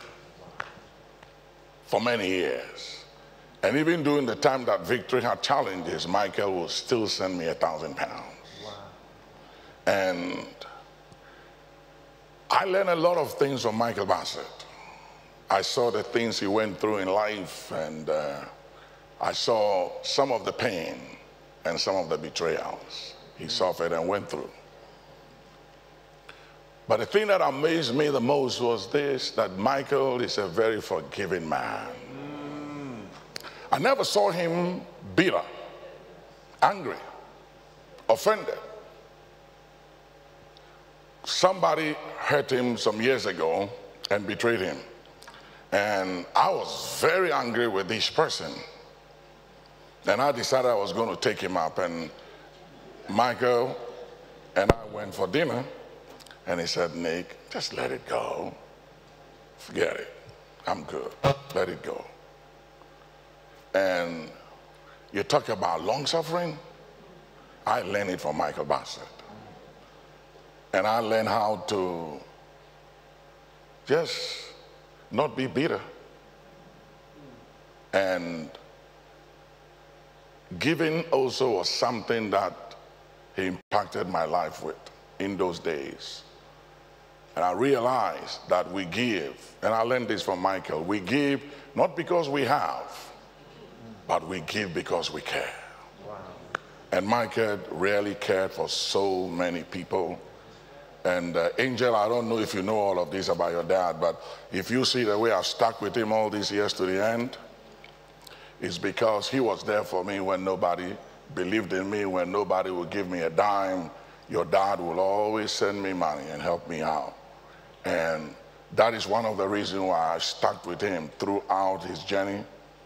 for many years. And even during the time that Victory had challenges, Michael will still send me a thousand pounds. Wow. And I learned a lot of things from Michael Bassett. I saw the things he went through in life, and uh, I saw some of the pain and some of the betrayals he suffered and went through. But the thing that amazed me the most was this, that Michael is a very forgiving man. Mm. I never saw him bitter, angry, offended. Somebody hurt him some years ago and betrayed him. And I was very angry with this person. And I decided I was going to take him up. And Michael and I went for dinner. And he said, Nick, just let it go. Forget it. I'm good. Let it go. And you talk about long suffering. I learned it from Michael Bassett. And I learned how to just not be bitter. And giving also was something that he impacted my life with in those days. And I realized that we give, and I learned this from Michael, we give not because we have, but we give because we care. Wow. And Michael really cared for so many people. And uh, Angel, I don't know if you know all of this about your dad, but if you see the way I've stuck with him all these years to the end, it's because he was there for me when nobody believed in me, when nobody would give me a dime. Your dad will always send me money and help me out. And that is one of the reasons why I stuck with him throughout his journey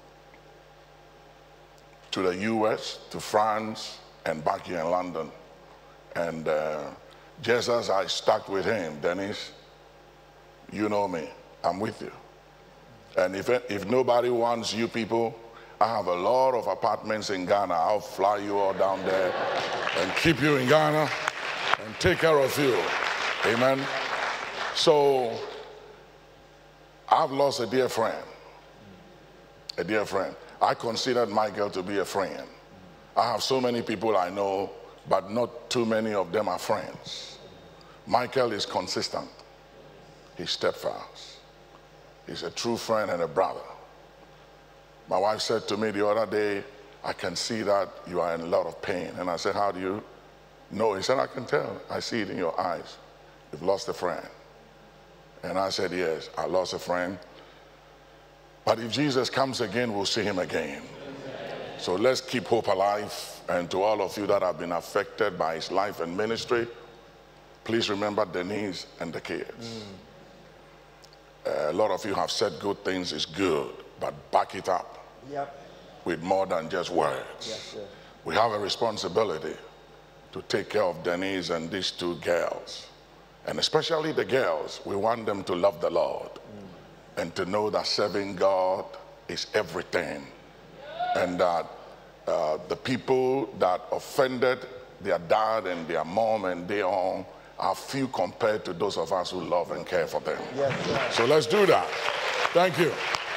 to the U S, to France, and back here in London. And uh, just as I stuck with him, Dennis, you know me, I'm with you. And if, if nobody wants you people, I have a lot of apartments in Ghana. I'll fly you all down there and keep you in Ghana and take care of you. Amen. So I've lost a dear friend, a dear friend. I considered Michael to be a friend. I have so many people I know, but not too many of them are friends. Michael is consistent. He's steadfast. He's a true friend and a brother. My wife said to me the other day, I can see that you are in a lot of pain. And I said, how do you know? He said, I can tell. I see it in your eyes. You've lost a friend. And I said, yes, I lost a friend. But if Jesus comes again, we'll see him again. So let's keep hope alive. And to all of you that have been affected by his life and ministry, please remember Denise and the kids. Mm. Uh, a lot of you have said good things is good, but back it up yep. with more than just words. Yes, sir. We have a responsibility to take care of Denise and these two girls. And especially the girls, we want them to love the Lord mm. and to know that serving God is everything. And that uh, the people that offended their dad and their mom and their own are few compared to those of us who love and care for them. Yes, sir. So let's do that. Thank you.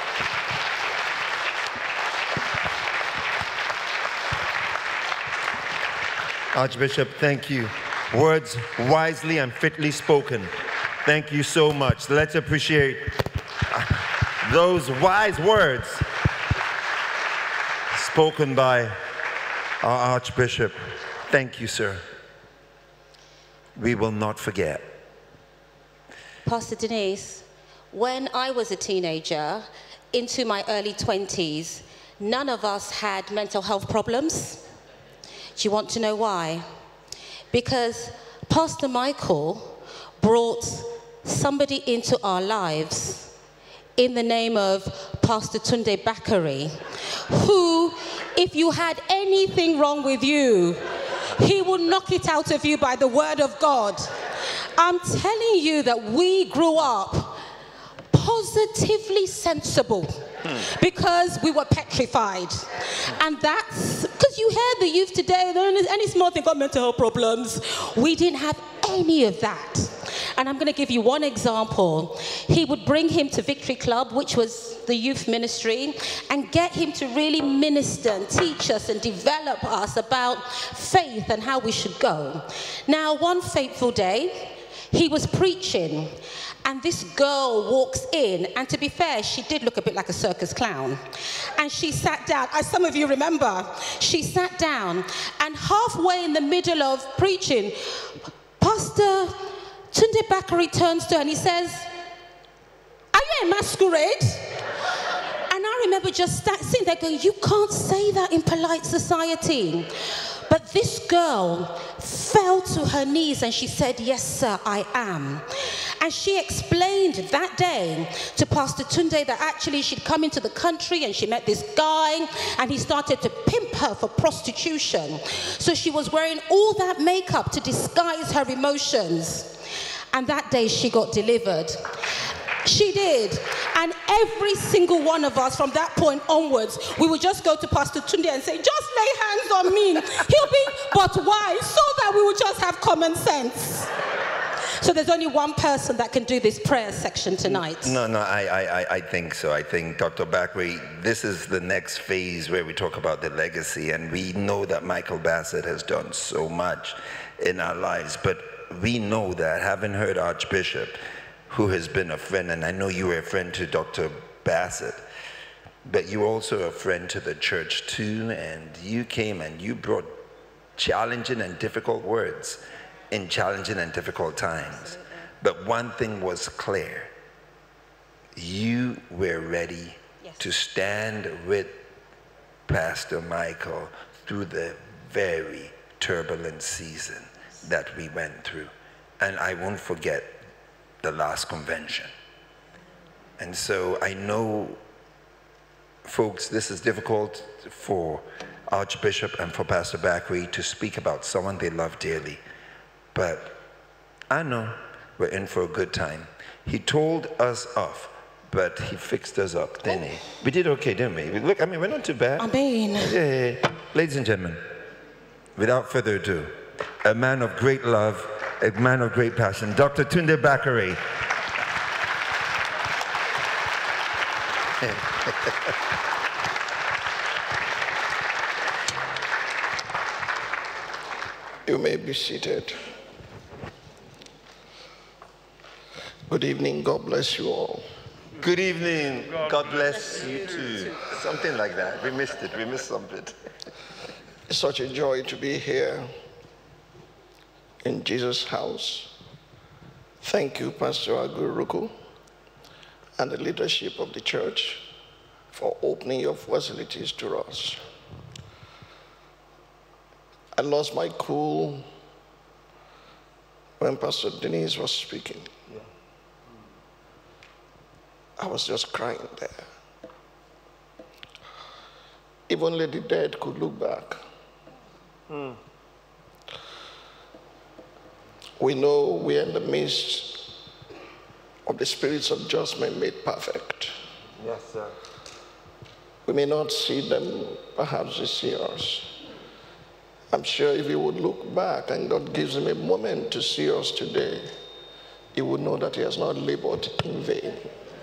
Archbishop, thank you. Words wisely and fitly spoken. Thank you so much. Let's appreciate those wise words spoken by our Archbishop. Thank you, sir. we will not forget. Pastor Denise, when I was a teenager, into my early twenties, none of us had mental health problems. Do you want to know why? Because Pastor Michael brought somebody into our lives in the name of Pastor Tunde Bakari, who, if you had anything wrong with you, he would knock it out of you by the word of God. I'm telling you that we grew up positively sensible hmm. because we were petrified. And that's because you hear the youth today, any small thing got mental health problems. We didn't have any of that. And I'm going to give you one example. He would bring him to Victory Club, which was the youth ministry, and get him to really minister and teach us and develop us about faith and how we should go. Now, one fateful day, he was preaching, and this girl walks in, and to be fair, she did look a bit like a circus clown. And she sat down, as some of you remember, she sat down, and halfway in the middle of preaching, Pastor Tunde Bakari turns to her and he says, "Are you a masquerade?" And I remember just sitting there going, you can't say that in polite society. But this girl fell to her knees and she said, "Yes, sir, I am." And she explained that day to Pastor Tunde that actually she'd come into the country and she met this guy and he started to pimp her for prostitution. So she was wearing all that makeup to disguise her emotions. And that day she got delivered. She did. And every single one of us from that point onwards, we would just go to Pastor Tunde and say, "Just lay hands on me." He'll be, "But why?" So that we would just have common sense. So there's only one person that can do this prayer section tonight. No, no, I, I, I think so. I think, Doctor Bakari, this is the next phase where we talk about the legacy, and we know that Michael Bassett has done so much in our lives, but we know that, having heard Archbishop, who has been a friend, and I know you were a friend to Doctor Bassett, but you're also a friend to the church too, and you came and you brought challenging and difficult words in challenging and difficult times. But one thing was clear. You were ready yes. to stand with Pastor Michael through the very turbulent season that we went through. And I won't forget the last convention. And so I know, folks, this is difficult for Archbishop and for Pastor Bakari to speak about someone they love dearly. But I know we're in for a good time. He told us off, but he fixed us up, didn't he? We did okay, didn't we? Look, I mean, we're not too bad. I mean. Yeah, yeah, yeah. Ladies and gentlemen, without further ado, a man of great love, a man of great passion, Doctor Tunde Bakari. You may be seated. Good evening. God bless you all. Good evening. God bless you too. Something like that. We missed it. We missed something. It's such a joy to be here in Jesus' house. Thank you, Pastor Aguruku, and the leadership of the church for opening your facilities to us. I lost my cool when Pastor Denise was speaking. Yeah. I was just crying there. If only the dead could look back. Mm. We know we are in the midst of the spirits of judgment made perfect. Yes, sir. We may not see them, perhaps they see us. I'm sure if he would look back and God gives him a moment to see us today, he would know that he has not labored in vain.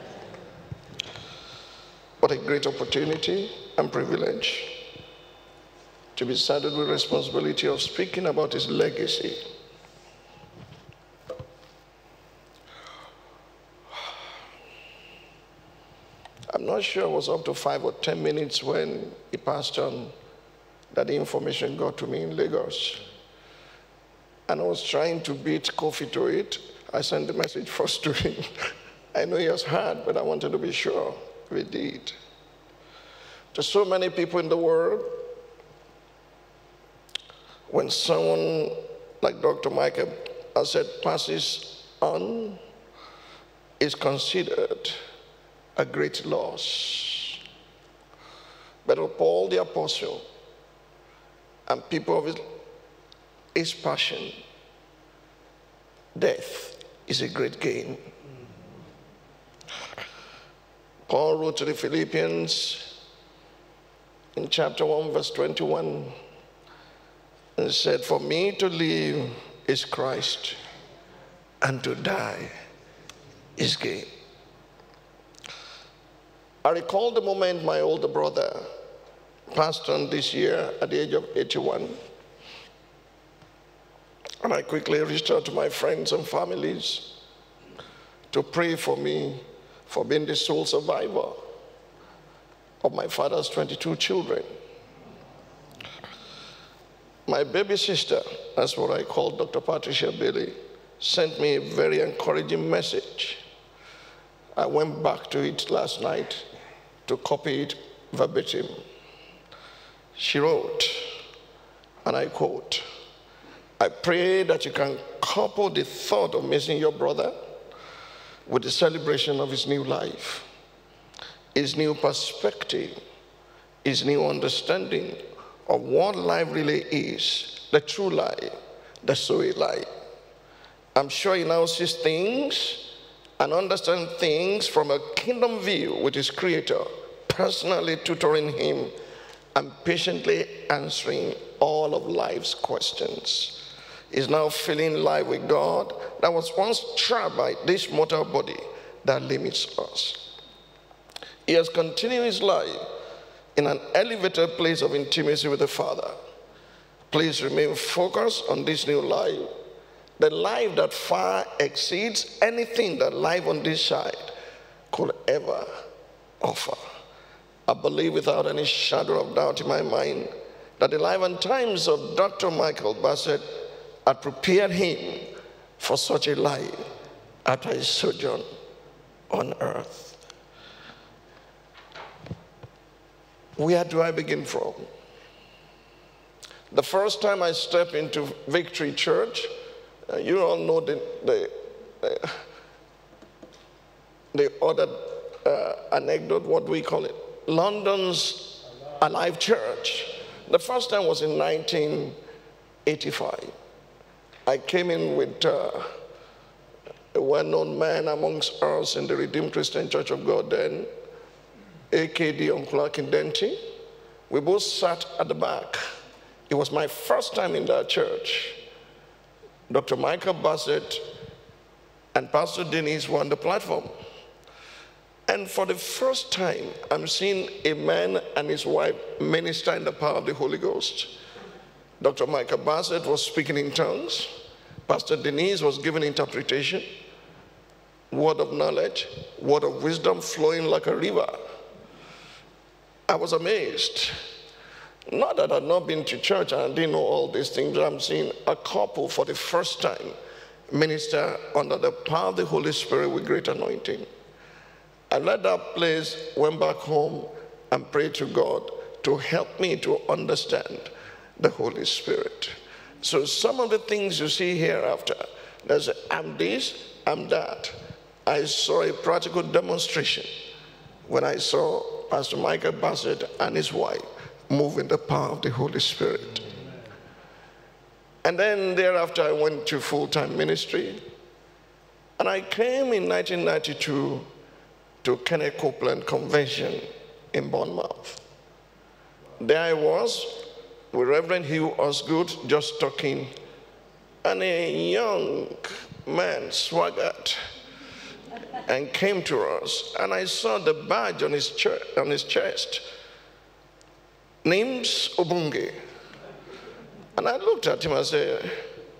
What a great opportunity and privilege to be saddled with responsibility of speaking about his legacy. I'm not sure it was up to five or ten minutes when he passed on that the information got to me in Lagos. and I was trying to beat Kofi to it. I sent the message first to him. I know he has heard, but I wanted to be sure we did. There's so many people in the world, when someone like Doctor Michael has said passes on, is considered a great loss. But of Paul the Apostle and people of his, his passion, death is a great gain. Paul wrote to the Philippians in chapter one, verse twenty-one, and said, for me to live is Christ, and to die is gain. I recall the moment my older brother passed on this year at the age of eighty-one. And I quickly reached out to my friends and families to pray for me for being the sole survivor of my father's twenty-two children. My baby sister, that's what I call Doctor Patricia Bailey, sent me a very encouraging message. I went back to it last night to copy it verbatim. She wrote, and I quote, I pray that you can couple the thought of missing your brother with the celebration of his new life, his new perspective, his new understanding of what life really is, the true life, the Zoe life. I'm sure he now sees things and understands things from a kingdom view with his creator, personally tutoring him and patiently answering all of life's questions. He's now filling life with God that was once trapped by this mortal body that limits us. He has continued his life in an elevated place of intimacy with the Father. Please remain focused on this new life, the life that far exceeds anything that life on this side could ever offer. I believe without any shadow of doubt in my mind that the life and times of Doctor Michael Bassett had prepared him for such a life after his sojourn on earth. Where do I begin from? The first time I stepped into Victory Church, uh, you all know the, the, uh, the other uh, anecdote, what do we call it? London's Alive Church. The first time was in nineteen eighty-five. I came in with uh, a well-known man amongst us in the Redeemed Christian Church of God then, A K D Uncle Akindenti. We both sat at the back. It was my first time in that church. Doctor Michael Bassett and Pastor Denise were on the platform. And for the first time, I'm seeing a man and his wife minister in the power of the Holy Ghost. Doctor Michael Bassett was speaking in tongues. Pastor Denise was giving interpretation. Word of knowledge, word of wisdom flowing like a river. I was amazed. Not that I'd not been to church and I didn't know all these things, but I'm seeing a couple for the first time minister under the power of the Holy Spirit with great anointing. I left that place, went back home, and prayed to God to help me to understand the Holy Spirit. So some of the things you see hereafter, there's a, I'm this, I'm that. I saw a practical demonstration when I saw Pastor Michael Bassett and his wife move in the power of the Holy Spirit. And then thereafter I went to full-time ministry. And I came in nineteen ninety-two to Kenneth Copeland Convention in Bournemouth. There I was with Reverend Hugh Osgood just talking, and a young man swaggered and came to us, and I saw the badge on his, chest, on his chest, Nims Obunge. And I looked at him and said,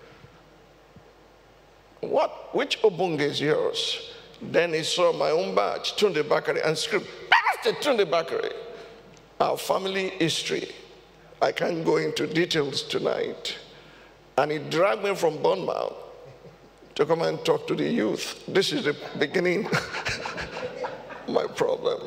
what, which Obunge is yours? Then he saw my own badge, Tunde Bakari, and screamed, Pastor Tunde Bakari. Our family history, I can't go into details tonight. And he dragged me from Bournemouth to come and talk to the youth. This is the beginning of my problem.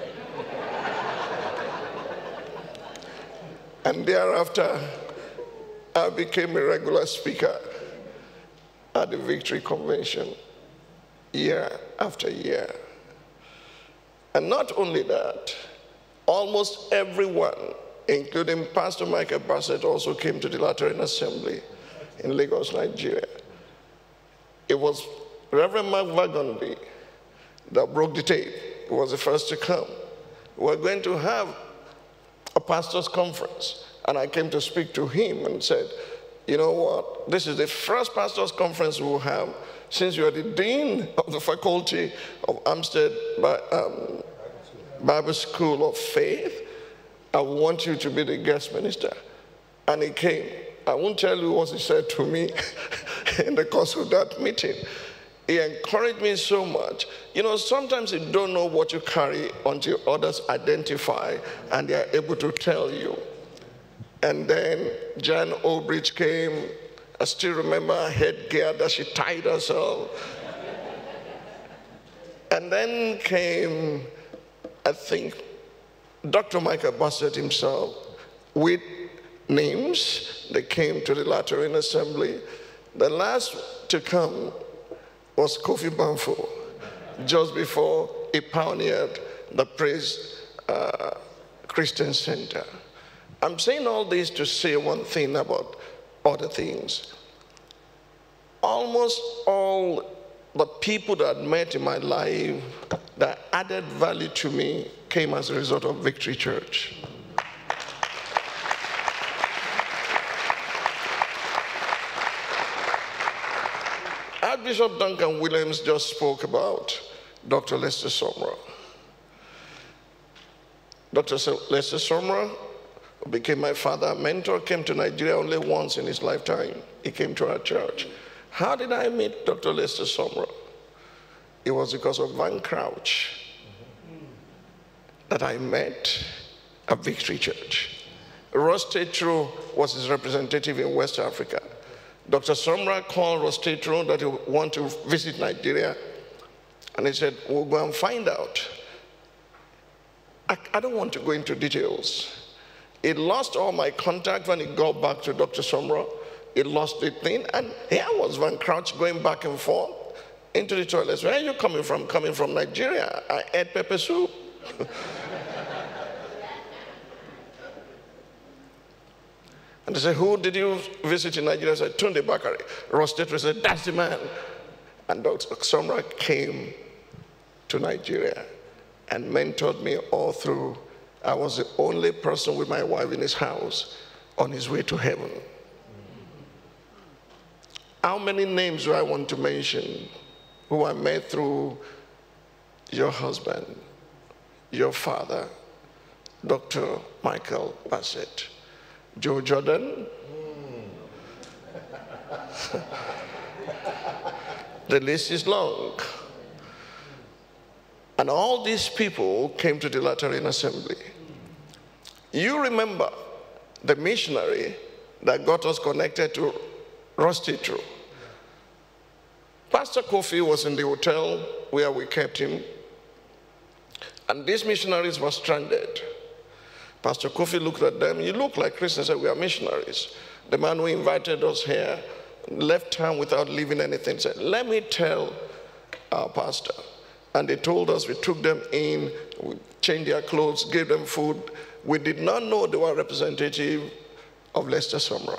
And thereafter, I became a regular speaker at the Victory Convention year after year. And not only that, almost everyone, including Pastor Michael Bassett, also came to the Lateran Assembly in Lagos, Nigeria. It was Reverend Mark Vagonby that broke the tape. He was the first to come. We were going to have a pastor's conference, and I came to speak to him and said, you know what, this is the first pastor's conference we'll have since you are the dean of the faculty of Amstead um, Bible School of Faith. I want you to be the guest minister. And he came. I won't tell you what he said to me in the course of that meeting. He encouraged me so much. You know, sometimes you don't know what you carry until others identify and they are able to tell you. And then Jan Obridge came. I still remember her headgear that she tied herself. And then came, I think, Doctor Michael Bassett himself with names. They came to the Lateran Assembly. The last to come was Kofi Banfo, just before he pioneered the Praise uh, Christian Center. I'm saying all this to say one thing about other things. Almost all the people that I met in my life that added value to me came as a result of Victory Church. Archbishop Duncan Williams just spoke about Doctor Lester Sumrall. Doctor Lester Sumrall became my father, mentor, came to Nigeria only once in his lifetime. He came to our church. How did I meet Doctor Lester Sumrall? It was because of Van Crouch that I met at Victory Church. Ross Tetro was his representative in West Africa. Doctor Sumrall called Ross Tetro that he wanted to visit Nigeria, and he said, we'll go and find out. I, I don't want to go into details. He lost all my contact when he got back to Doctor Sumrall. He lost the thing, and here was Van Crouch going back and forth into the toilets. Where are you coming from? Coming from Nigeria. I ate pepper soup. And they said, who did you visit in Nigeria? I said, Tunde Bakari. Ross Tetro said, that's the man. And Doctor Sumrall came to Nigeria and mentored me all through. I was the only person with my wife in his house on his way to heaven. How many names do I want to mention who I met through your husband, your father, Doctor Michael Bassett, Joe Jordan? Mm. The list is long. And all these people came to the Lateran Assembly. You remember the missionary that got us connected to Ross Tetro. Pastor Kofi was in the hotel where we kept him, and these missionaries were stranded. Pastor Kofi looked at them. You look like Christians. Said, we are missionaries. The man who invited us here left town without leaving anything. Said, let me tell our pastor. And they told us. We took them in, we changed their clothes, gave them food. We did not know they were representative of Lester Sumrall.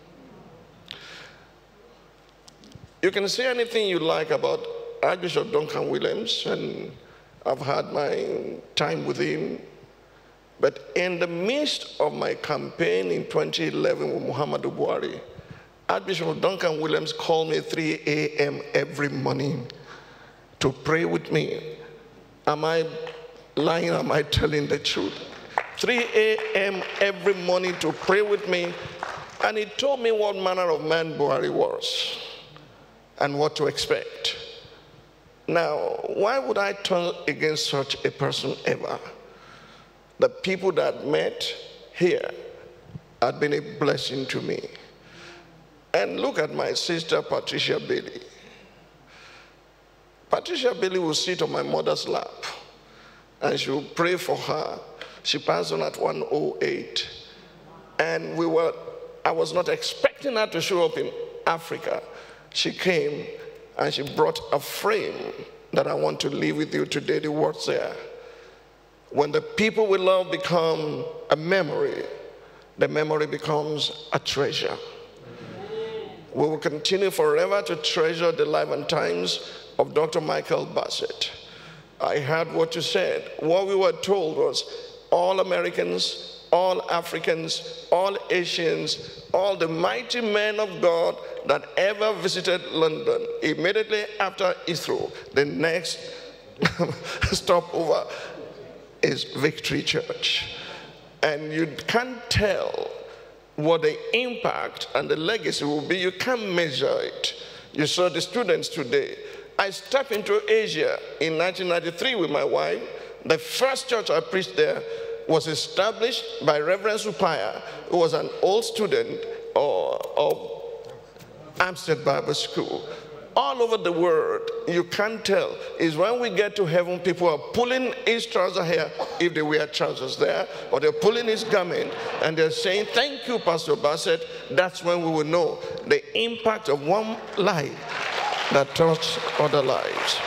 You can say anything you like about Archbishop Duncan Williams, and I've had my time with him. But in the midst of my campaign in twenty eleven with Muhammadu Buhari, Archbishop Duncan Williams called me three A M every morning to pray with me. Am I lying? Am I telling the truth? three A M every morning to pray with me. And he told me what manner of man Buhari was and what to expect. Now, why would I turn against such a person ever? The people that met here had been a blessing to me. And look at my sister, Patricia Bailey. Patricia Bailey will sit on my mother's lap, and she will pray for her. She passed on at one oh eight. And we were, I was not expecting her to show up in Africa. She came, and she brought a frame that I want to leave with you today, the words there. When the people we love become a memory, the memory becomes a treasure. We will continue forever to treasure the life and times of Doctor Michael Bassett. I heard what you said. What we were told was all Americans, all Africans, all Asians, all the mighty men of God that ever visited London, immediately after Heathrow, the next stopover is Victory Church. And you can't tell what the impact and the legacy will be. You can't measure it. You saw the students today. I stepped into Asia in nineteen ninety-three with my wife. The first church I preached there was established by Reverend Supaya, who was an old student of Amstead Bible School. All over the world, you can't tell. Is when we get to heaven, people are pulling his trouser hair, if they wear trousers there, or they're pulling his garment, and they're saying, thank you, Pastor Bassett. That's when we will know the impact of one life that touched other lives.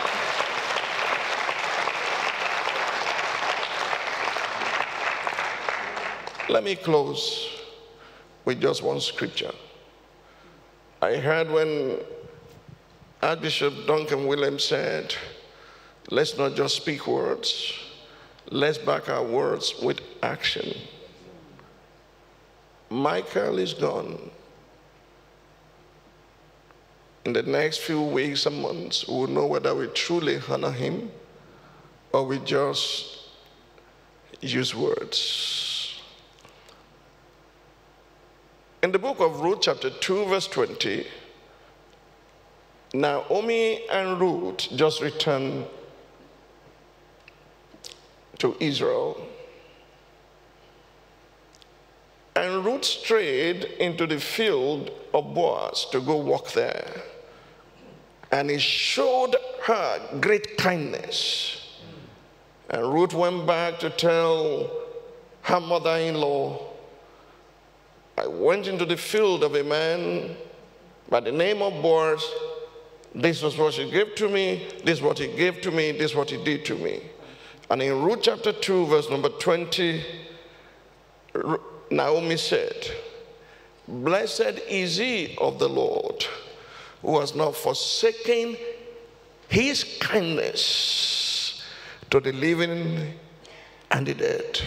Let me close with just one scripture. I heard when Archbishop Duncan Williams said, let's not just speak words, let's back our words with action. Michael is gone. In the next few weeks and months, we will know whether we truly honor him or we just use words. In the book of Ruth, chapter two, verse twenty, Naomi and Ruth just returned to Israel. And Ruth strayed into the field of Boaz to go walk there. And he showed her great kindness. And Ruth went back to tell her mother-in-law, I went into the field of a man by the name of Boaz. This was what he gave to me, this is what he gave to me, this is what he did to me. And in Ruth chapter two, verse number twenty, Naomi said, blessed is he of the Lord, who has not forsaken his kindness to the living and the dead.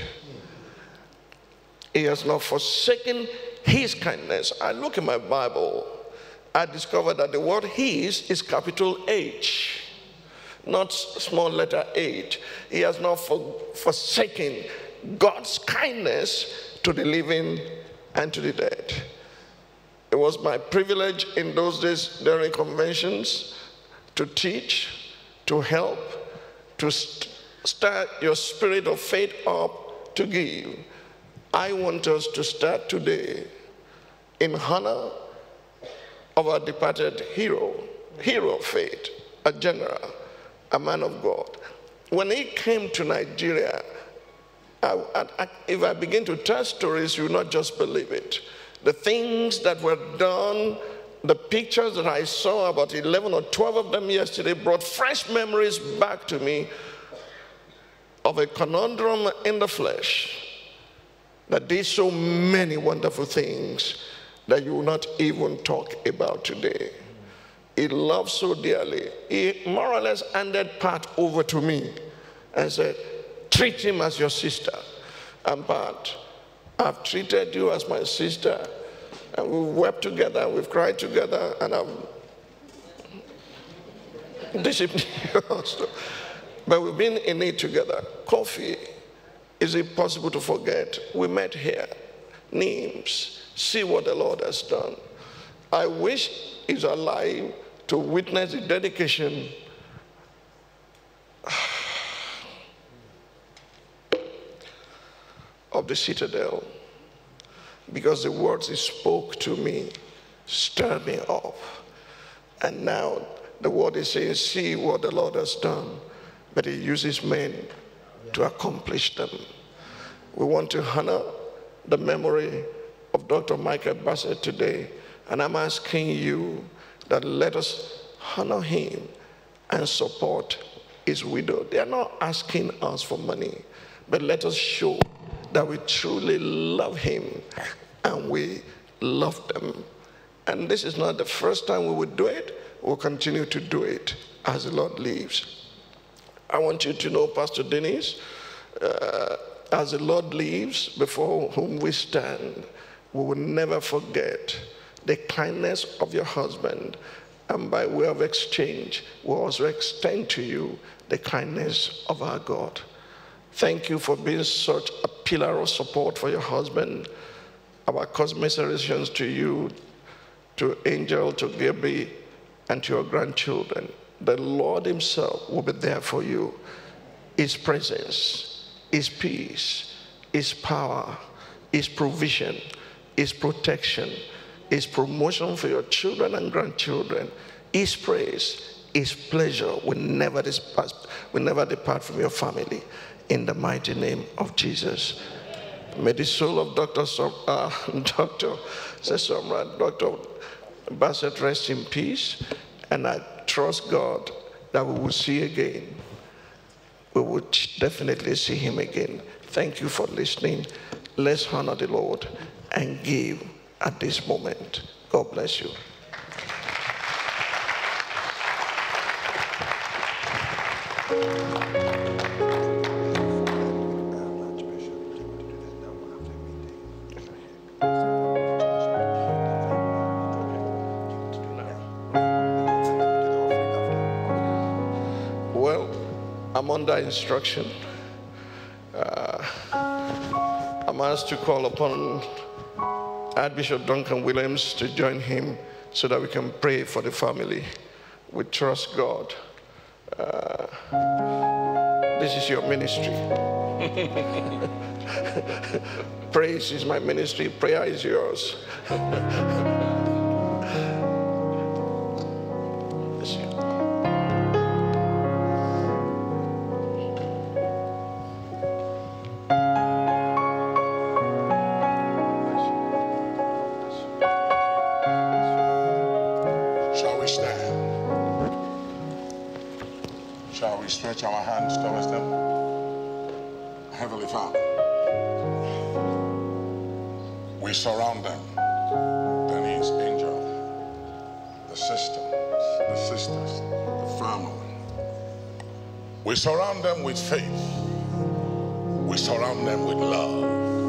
He has not forsaken his kindness. I look in my Bible, I discovered that the word his is capital H, not small letter H. He has not for, forsaken God's kindness to the living and to the dead. It was my privilege in those days during conventions to teach, to help, to st start your spirit of faith up, to give. I want us to start today in honor of our departed hero, hero of faith, a general, a man of God. When he came to Nigeria, I, I, if I begin to tell stories, you will not just believe it. The things that were done, the pictures that I saw, about eleven or twelve of them yesterday, brought fresh memories back to me of a conundrum in the flesh that did so many wonderful things that you will not even talk about today. He loved so dearly. He more or less handed Pat over to me and said, treat him as your sister. And Pat, I've treated you as my sister. And we've wept together, we've cried together, and I've disciplined you also. But we've been in it together. Coffee, is it possible to forget? We met here. Names. See what the Lord has done. I wish he's alive to witness the dedication of the Citadel, because the words he spoke to me stir me up. And now the word is saying, see what the Lord has done, but he uses men to accomplish them. We want to honor the memory of Doctor Michael Bassett today, and I'm asking you that let us honor him and support his widow. They are not asking us for money, but let us show that we truly love him and we love them. And this is not the first time we would do it. We'll continue to do it as the Lord lives. I want you to know, Pastor Dennis, uh, as the Lord lives before whom we stand, we will never forget the kindness of your husband. And by way of exchange, we also extend to you the kindness of our God. Thank you for being such a pillar of support for your husband. Our commiserations to you, to Angel, to Gabby, and to your grandchildren. The Lord himself will be there for you. His presence, his peace, his power, his provision, his protection, his promotion for your children and grandchildren, his praise, his pleasure will never depart, will never depart from your family. In the mighty name of Jesus. May the soul of Doctor Som, uh, Doctor Sesomra, Doctor Bassett rest in peace, and I trust God that we will see again. We will definitely see him again. Thank you for listening. Let's honor the Lord and give at this moment. God bless you. Well, I'm under instruction. Uh, I'm asked to call upon Archbishop Duncan Williams to join him so that we can pray for the family. We trust God. Uh, this is your ministry. Praise is my ministry. Prayer is yours. Stretch our hands towards them. Heavenly Father, we surround them. Denise, Angel, the sisters, the sisters, the family. We surround them with faith. We surround them with love.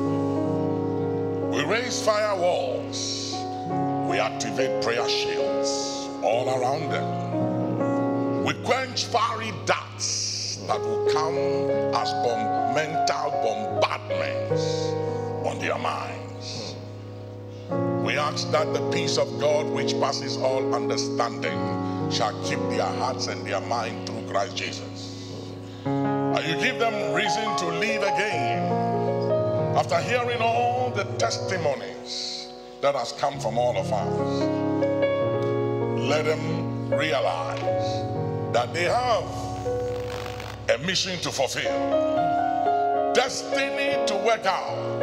We raise firewalls. We activate prayer shields all around them. We quench fiery darts that will come as bomb mental bombardments on their minds. We ask that the peace of God, which passes all understanding, shall keep their hearts and their mind through Christ Jesus. And you give them reason to live again after hearing all the testimonies that has come from all of us. Let them realize that they have a mission to fulfill, destiny to work out,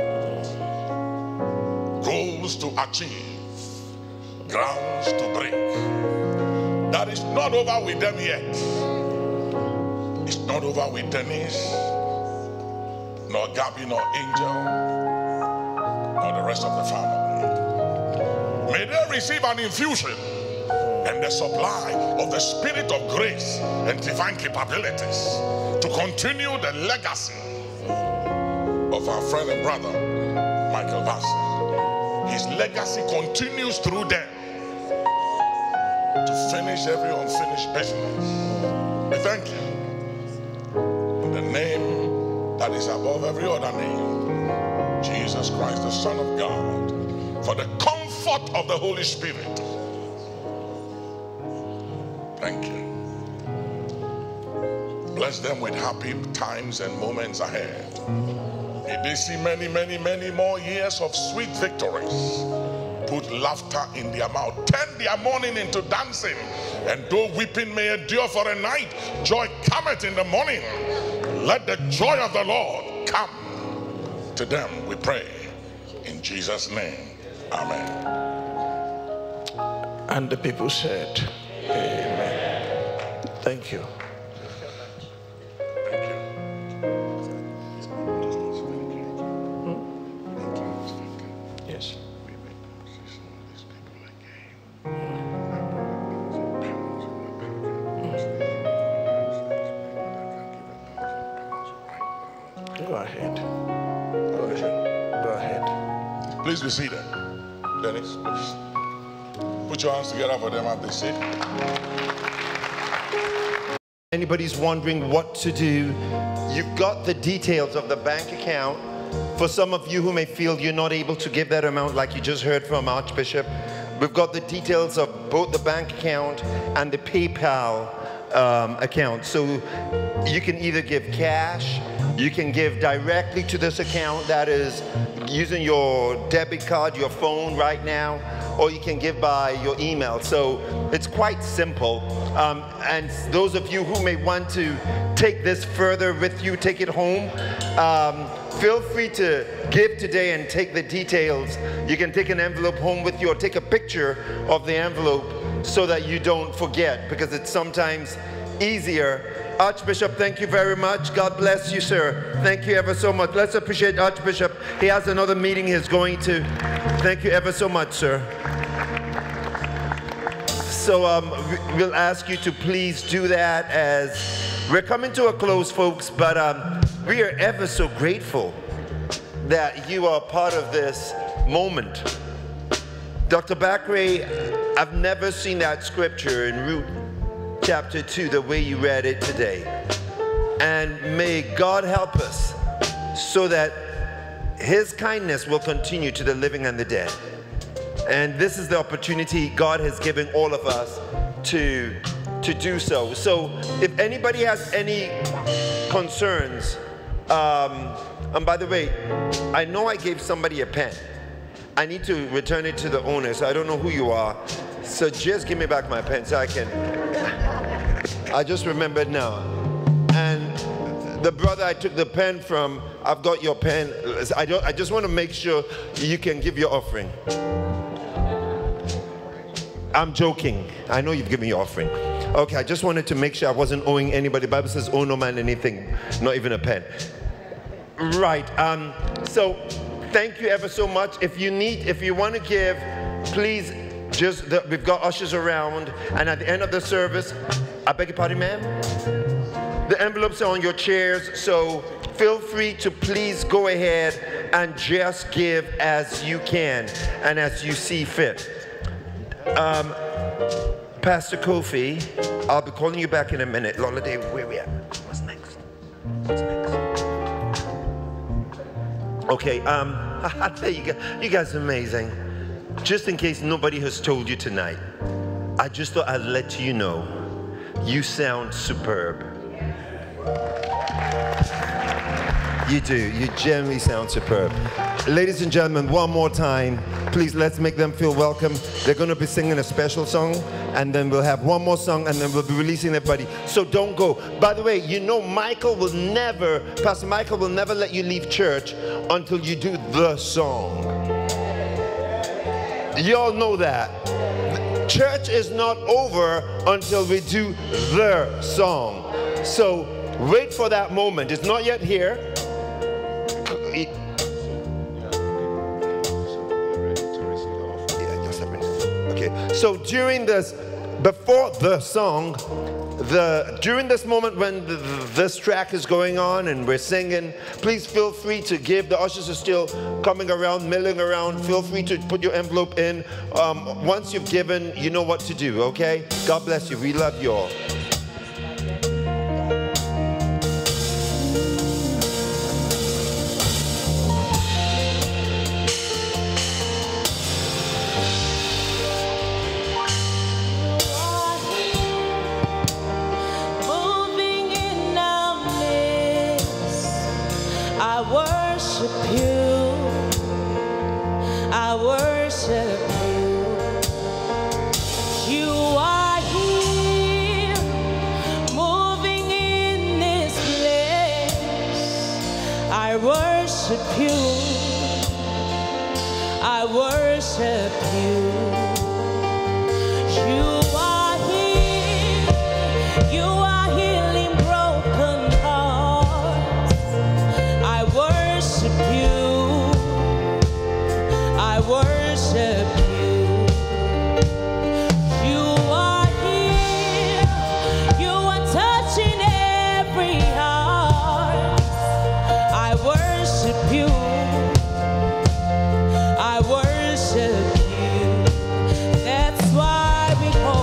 goals to achieve, grounds to break. That is not over with them yet. It's not over with Denise, nor Gabby, nor Angel, nor the rest of the family. May they receive an infusion and the supply of the spirit of grace and divine capabilities to continue the legacy of our friend and brother, Michael Bassett. His legacy continues through them to finish every unfinished business. We thank you in the name that is above every other name, Jesus Christ, the Son of God, for the comfort of the Holy Spirit. Thank you. Bless them with happy times and moments ahead. May they see many, many, many more years of sweet victories, put laughter in their mouth. Turn their mourning into dancing. And though weeping may endure for a night, joy cometh in the morning. Let the joy of the Lord come to them, we pray. In Jesus' name, amen. And the people said, amen. Thank you. Yes. Go ahead. Go ahead. Go ahead. Please be seated. Dennis, please. Put your hands together for them as they sit. Anybody's wondering what to do, you've got the details of the bank account. For some of you who may feel you're not able to give that amount, like you just heard from Archbishop, we've got the details of both the bank account and the PayPal um, account. So you can either give cash, you can give directly to this account, that is using your debit card, your phone right now, or you can give by your email. So it's quite simple. Um, and those of you who may want to take this further with you, take it home, um, feel free to give today and take the details. You can take an envelope home with you or take a picture of the envelope so that you don't forget, because it's sometimes easier. Archbishop, thank you very much. God bless you, sir. Thank you ever so much. Let's appreciate Archbishop. He has another meeting he's going to. Thank you ever so much, sir. So um, we'll ask you to please do that as we're coming to a close, folks, but um, we are ever so grateful that you are part of this moment. Doctor Bakre, I've never seen that scripture in Ruth chapter two the way you read it today. And may God help us so that his kindness will continue to the living and the dead. And this is the opportunity God has given all of us to, to do so. So if anybody has any concerns, um, and by the way, I know I gave somebody a pen. I need to return it to the owner, so I don't know who you are. So just give me back my pen so I can, I just remembered now. And the brother I took the pen from, I've got your pen. I, don't, I just want to make sure you can give your offering. I'm joking. I know you've given your offering. Okay, I just wanted to make sure I wasn't owing anybody. The Bible says, owe no man anything, not even a pen. Right, um, so thank you ever so much. If you need, if you want to give, please just, the, we've got ushers around, and at the end of the service, I beg your pardon, ma'am? The envelopes are on your chairs, so feel free to please go ahead and just give as you can and as you see fit. Um, Pastor Kofi, I'll be calling you back in a minute. Lolade, where we at? What's next? What's next? Okay, um, there you go. You guys are amazing. Just in case nobody has told you tonight, I just thought I'd let you know, you sound superb. You do, you generally sound superb. Ladies and gentlemen, one more time, please let's make them feel welcome. They're going to be singing a special song, and then we'll have one more song, and then we'll be releasing everybody. So don't go. By the way, you know Michael will never, Pastor Michael will never let you leave church until you do the song. You all know that. Church is not over until we do the song. So wait for that moment. It's not yet here. Okay, so during this, before the song, the during this moment when the, this track is going on and we're singing, please feel free to give. The ushers are still coming around, milling around. Feel free to put your envelope in. Um, once you've given, you know what to do, okay? God bless you. We love you all. I worship you. worship you. I worship you. You are here. You are healing broken hearts. I worship you. I worship you. You are here. You are touching every heart. I worship you. I worship you. That's why we call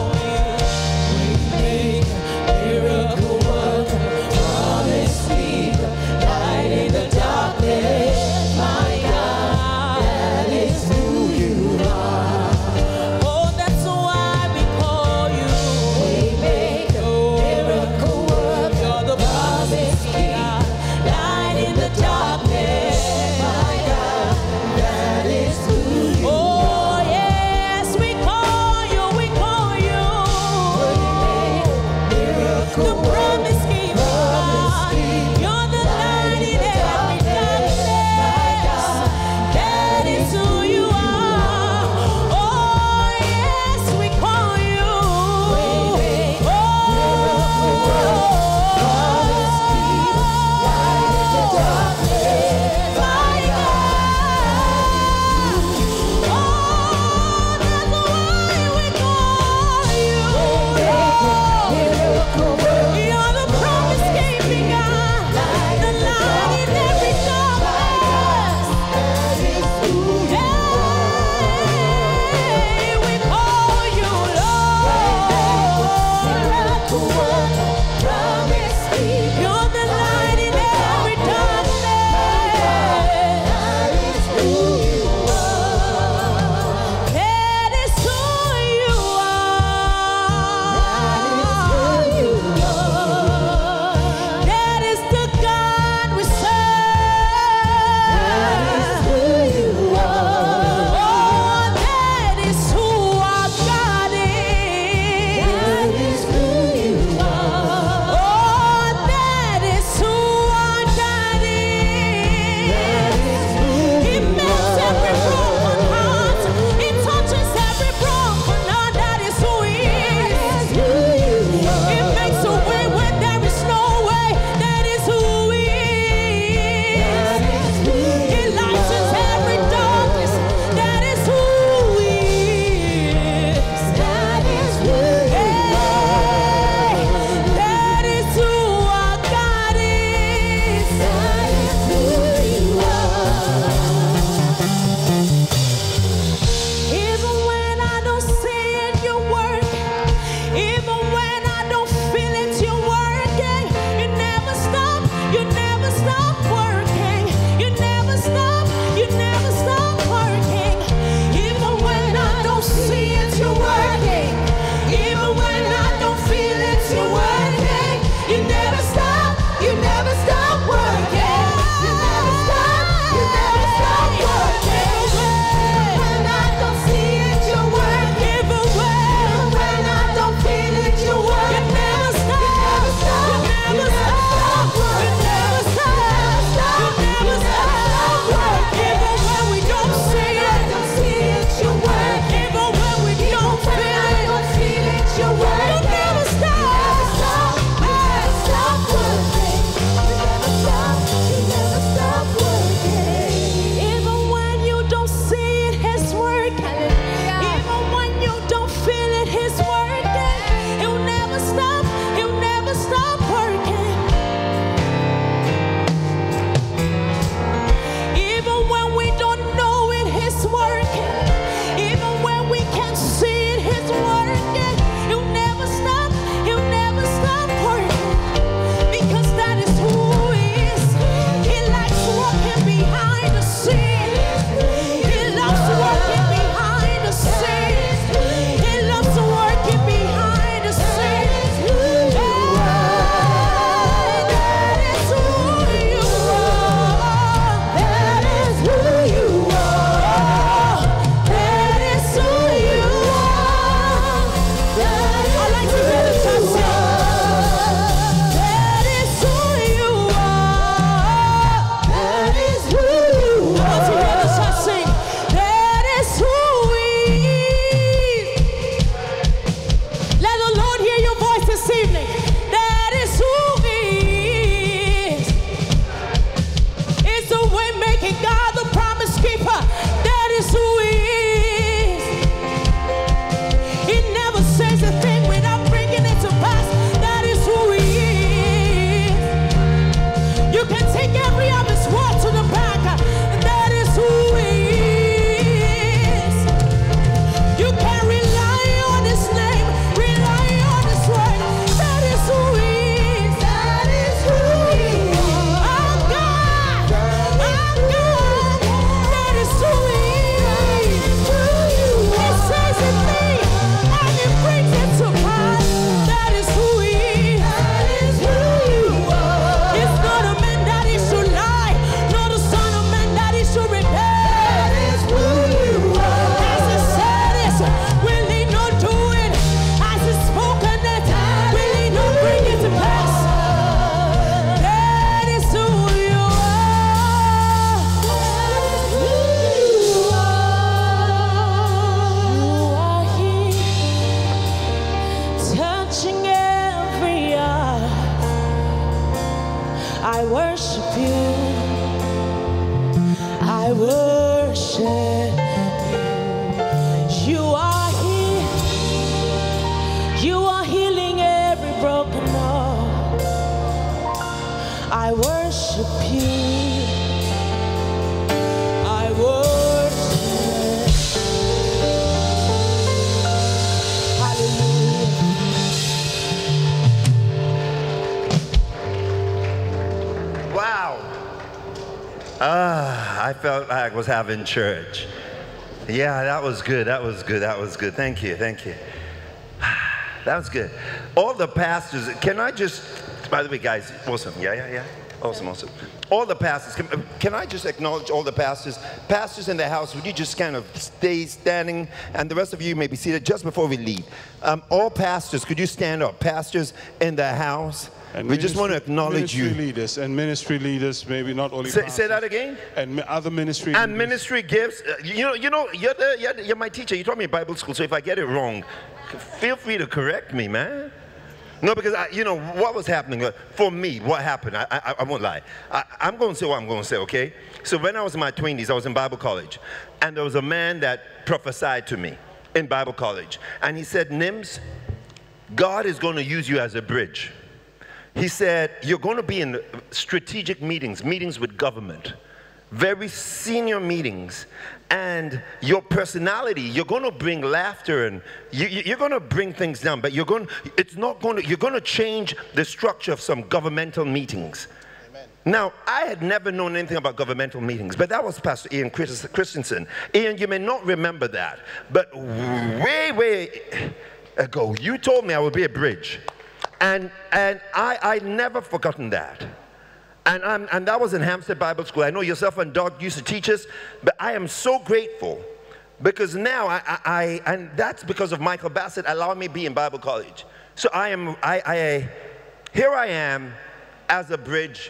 I worship you. I worship you. You are here. You are healing every broken heart. I worship you. I worship. Hallelujah. Wow. Ah, I felt like I was having church. Yeah, that was good. That was good. That was good. Thank you. Thank you. That was good. All the pastors, can I just, by the way, guys, awesome. Yeah, yeah, yeah. Awesome, awesome. All the pastors, can, can I just acknowledge all the pastors? Pastors in the house, would you just kind of stay standing? And the rest of you may be seated just before we leave. Um, all pastors, could you stand up? Pastors in the house. And we just want to acknowledge ministry you. Ministry leaders and ministry leaders, maybe not only Say, pastors, say that again? And other ministry And leaders. ministry gifts. Uh, you know, you know, you're, the, you're, the, you're my teacher. You taught me in Bible school, so if I get it wrong, feel free to correct me, man. No, because, I, you know, what was happening, uh, for me, what happened, I, I, I won't lie. I, I'm going to say what I'm going to say, okay? So when I was in my twenties, I was in Bible college, and there was a man that prophesied to me in Bible college. And he said, Nims, God is going to use you as a bridge. He said, you're going to be in strategic meetings, meetings with government, very senior meetings, and your personality, you're going to bring laughter, and you, you're going to bring things down, but you're going, it's not going to, you're going to change the structure of some governmental meetings. Amen. Now, I had never known anything about governmental meetings, but that was Pastor Ian Christensen. Ian, you may not remember that, but way, way ago, you told me I would be a bridge. And, and I, I never forgotten that. And, I'm, and that was in Hampstead Bible School. I know yourself and Doug used to teach us, but I am so grateful because now, I, I, I and that's because of Michael Bassett allowing me to be in Bible college. So I am, I, I, here I am as a bridge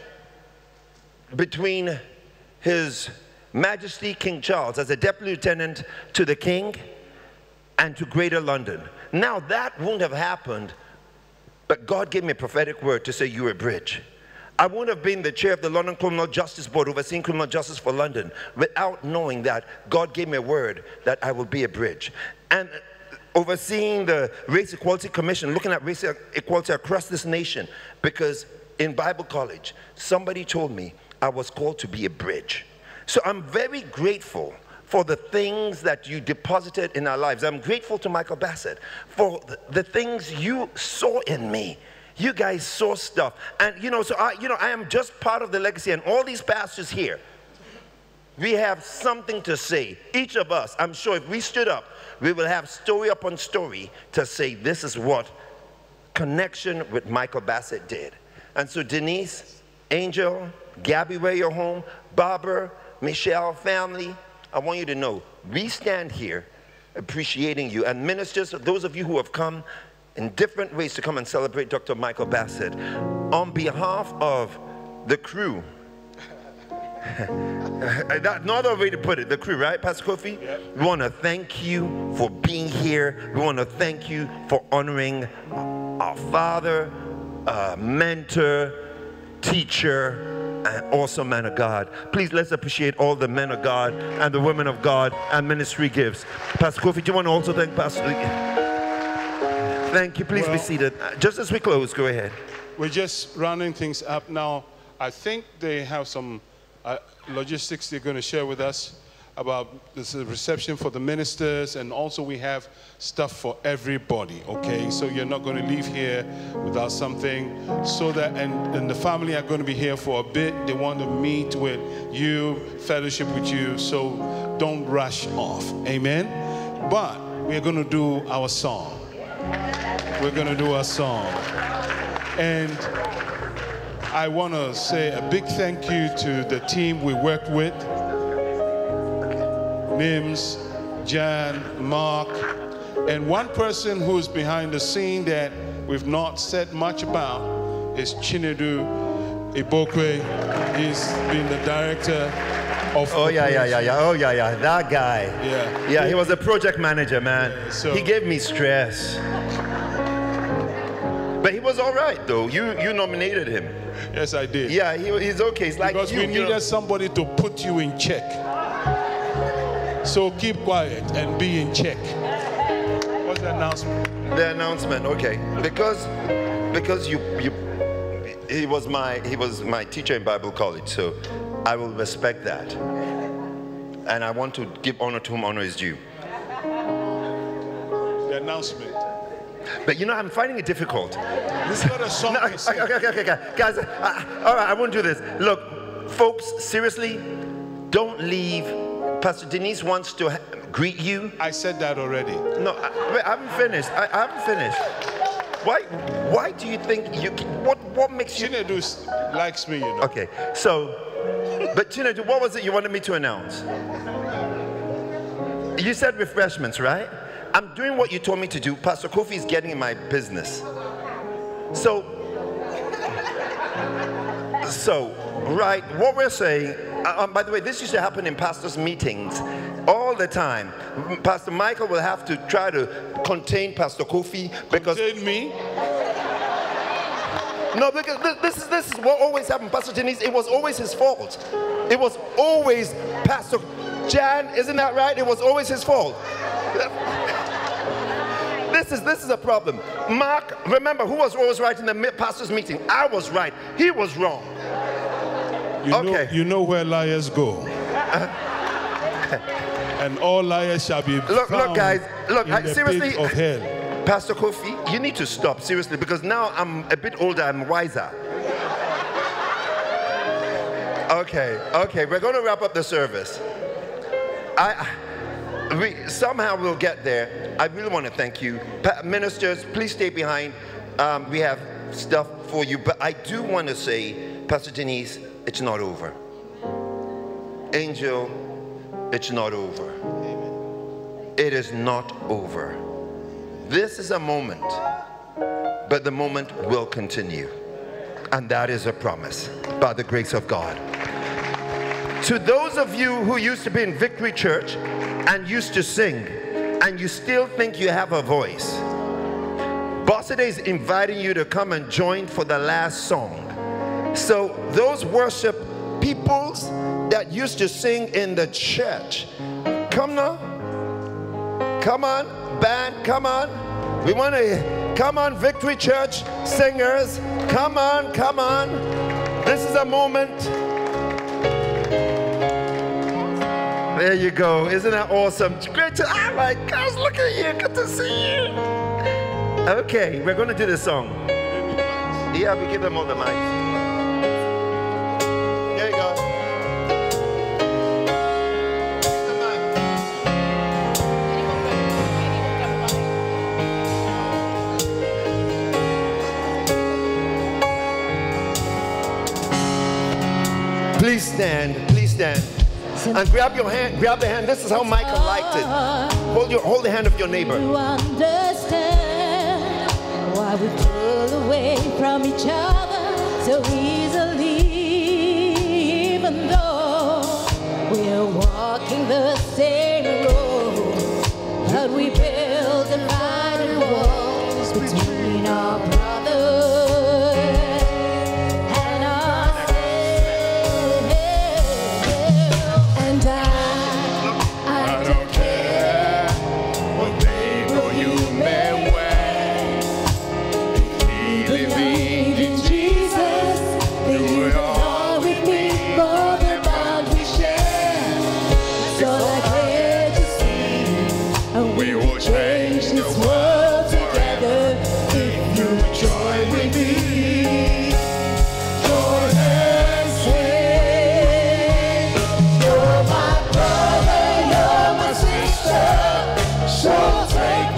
between His Majesty King Charles as a deputy lieutenant to the King and to Greater London. Now that wouldn't have happened, but God gave me a prophetic word to say you're a bridge. I wouldn't have been the chair of the London Criminal Justice Board overseeing criminal justice for London without knowing that God gave me a word that I will be a bridge. And overseeing the Race Equality Commission, looking at race equality across this nation, because in Bible college, somebody told me I was called to be a bridge. So I'm very grateful for the things that you deposited in our lives. I'm grateful to Michael Bassett for the, the things you saw in me. You guys saw stuff. And you know, so I, you know, I am just part of the legacy, and all these pastors here, we have something to say. Each of us, I'm sure if we stood up, we will have story upon story to say this is what connection with Michael Bassett did. And so Denise, Angel, Gabby, where you're home, Barbara, Michelle, family, I want you to know, we stand here appreciating you. And ministers, those of you who have come in different ways to come and celebrate Doctor Michael Bassett, on behalf of the crew, that's not a way to put it, the crew, right, Pastor Kofi? Yep. We want to thank you for being here. We want to thank you for honoring our father, uh, mentor, teacher, and awesome man of God. Please let's appreciate all the men of God and the women of God and ministry gifts. Pastor Kofi, do you want to also thank Pastor? Thank you. Please well, be seated. Just as we close, go ahead. We're just rounding things up now. I think they have some uh, logistics they're going to share with us about this reception for the ministers, and also we have stuff for everybody, okay? So you're not going to leave here without something, so that, and, and the family are going to be here for a bit. They want to meet with you, fellowship with you, so don't rush off, amen? But we're going to do our song. We're going to do our song. And I want to say a big thank you to the team we worked with, Nims, Jan, Mark, and one person who's behind the scene that we've not said much about is Chinedu Ibokwe. He's been the director of... Oh, yeah, yeah, yeah, yeah. Oh, yeah, yeah. That guy. Yeah. Yeah, he was a project manager, man. Yeah, so, he gave me stress. But he was all right, though. You you nominated him. Yes, I did. Yeah, he, he's okay. It's like because you, we you needed know. somebody to put you in check. So keep quiet and be in check. What's the announcement? The announcement, okay. Because because you you he was my he was my teacher in Bible college, so I will respect that. And I want to give honor to whom honor is due. The announcement. But you know, I'm finding it difficult. This is not a song. No, okay, okay, okay, okay, okay. Guys, uh, all right, I won't do this. Look, folks, seriously, don't leave. Pastor Denise wants to ha- greet you. I said that already. No, I, wait, I haven't finished. I, I haven't finished. Why? Why do you think you? Can, what? What makes you? Chinedu likes me, you know. Okay, so, but Chinedu, what was it you wanted me to announce? You said refreshments, right? I'm doing what you told me to do. Pastor Kofi is getting in my business. So, so, right, what we're saying, uh, um, by the way, this used to happen in pastors' meetings all the time. Pastor Michael will have to try to contain Pastor Kofi because... Contain me? No, because this is, this is what always happened. Pastor Denise, it was always his fault. It was always Pastor Jan, isn't that right? It was always his fault. This is, this is a problem. Mark, remember, who was always right in the pastor's meeting? I was right. He was wrong. You okay. Know, you know where liars go. And all liars shall be look, found look, guys. Look, in I, the seriously, pit of hell. Pastor Kofi, you need to stop, seriously, because now I'm a bit older, I'm wiser. Okay, okay, we're going to wrap up the service. I, we somehow we'll get there. I really want to thank you. Pa- ministers, please stay behind. Um, we have stuff for you, but I do want to say, Pastor Denise, it's not over. Angel, it's not over. It is not over. This is a moment, but the moment will continue. And that is a promise by the grace of God. To those of you who used to be in Victory Church and used to sing, and you still think you have a voice, Bossade is inviting you to come and join for the last song. So those worship peoples that used to sing in the church, come now. Come on, band, come on. We want to, come on, Victory Church singers. Come on, come on. This is a moment. There you go. Isn't that awesome? It's great to, oh my gosh, look at you. Good to see you. Okay, we're going to do this song. Yeah, we give them all the mics. There you go. Please stand, please stand. And grab your hand, grab the hand. This is how Michael liked it. Hold your, hold the hand of your neighbor. You understand why we pull away from each other so easily, even though we're walking the same road, but we build divided walls between our brothers. So take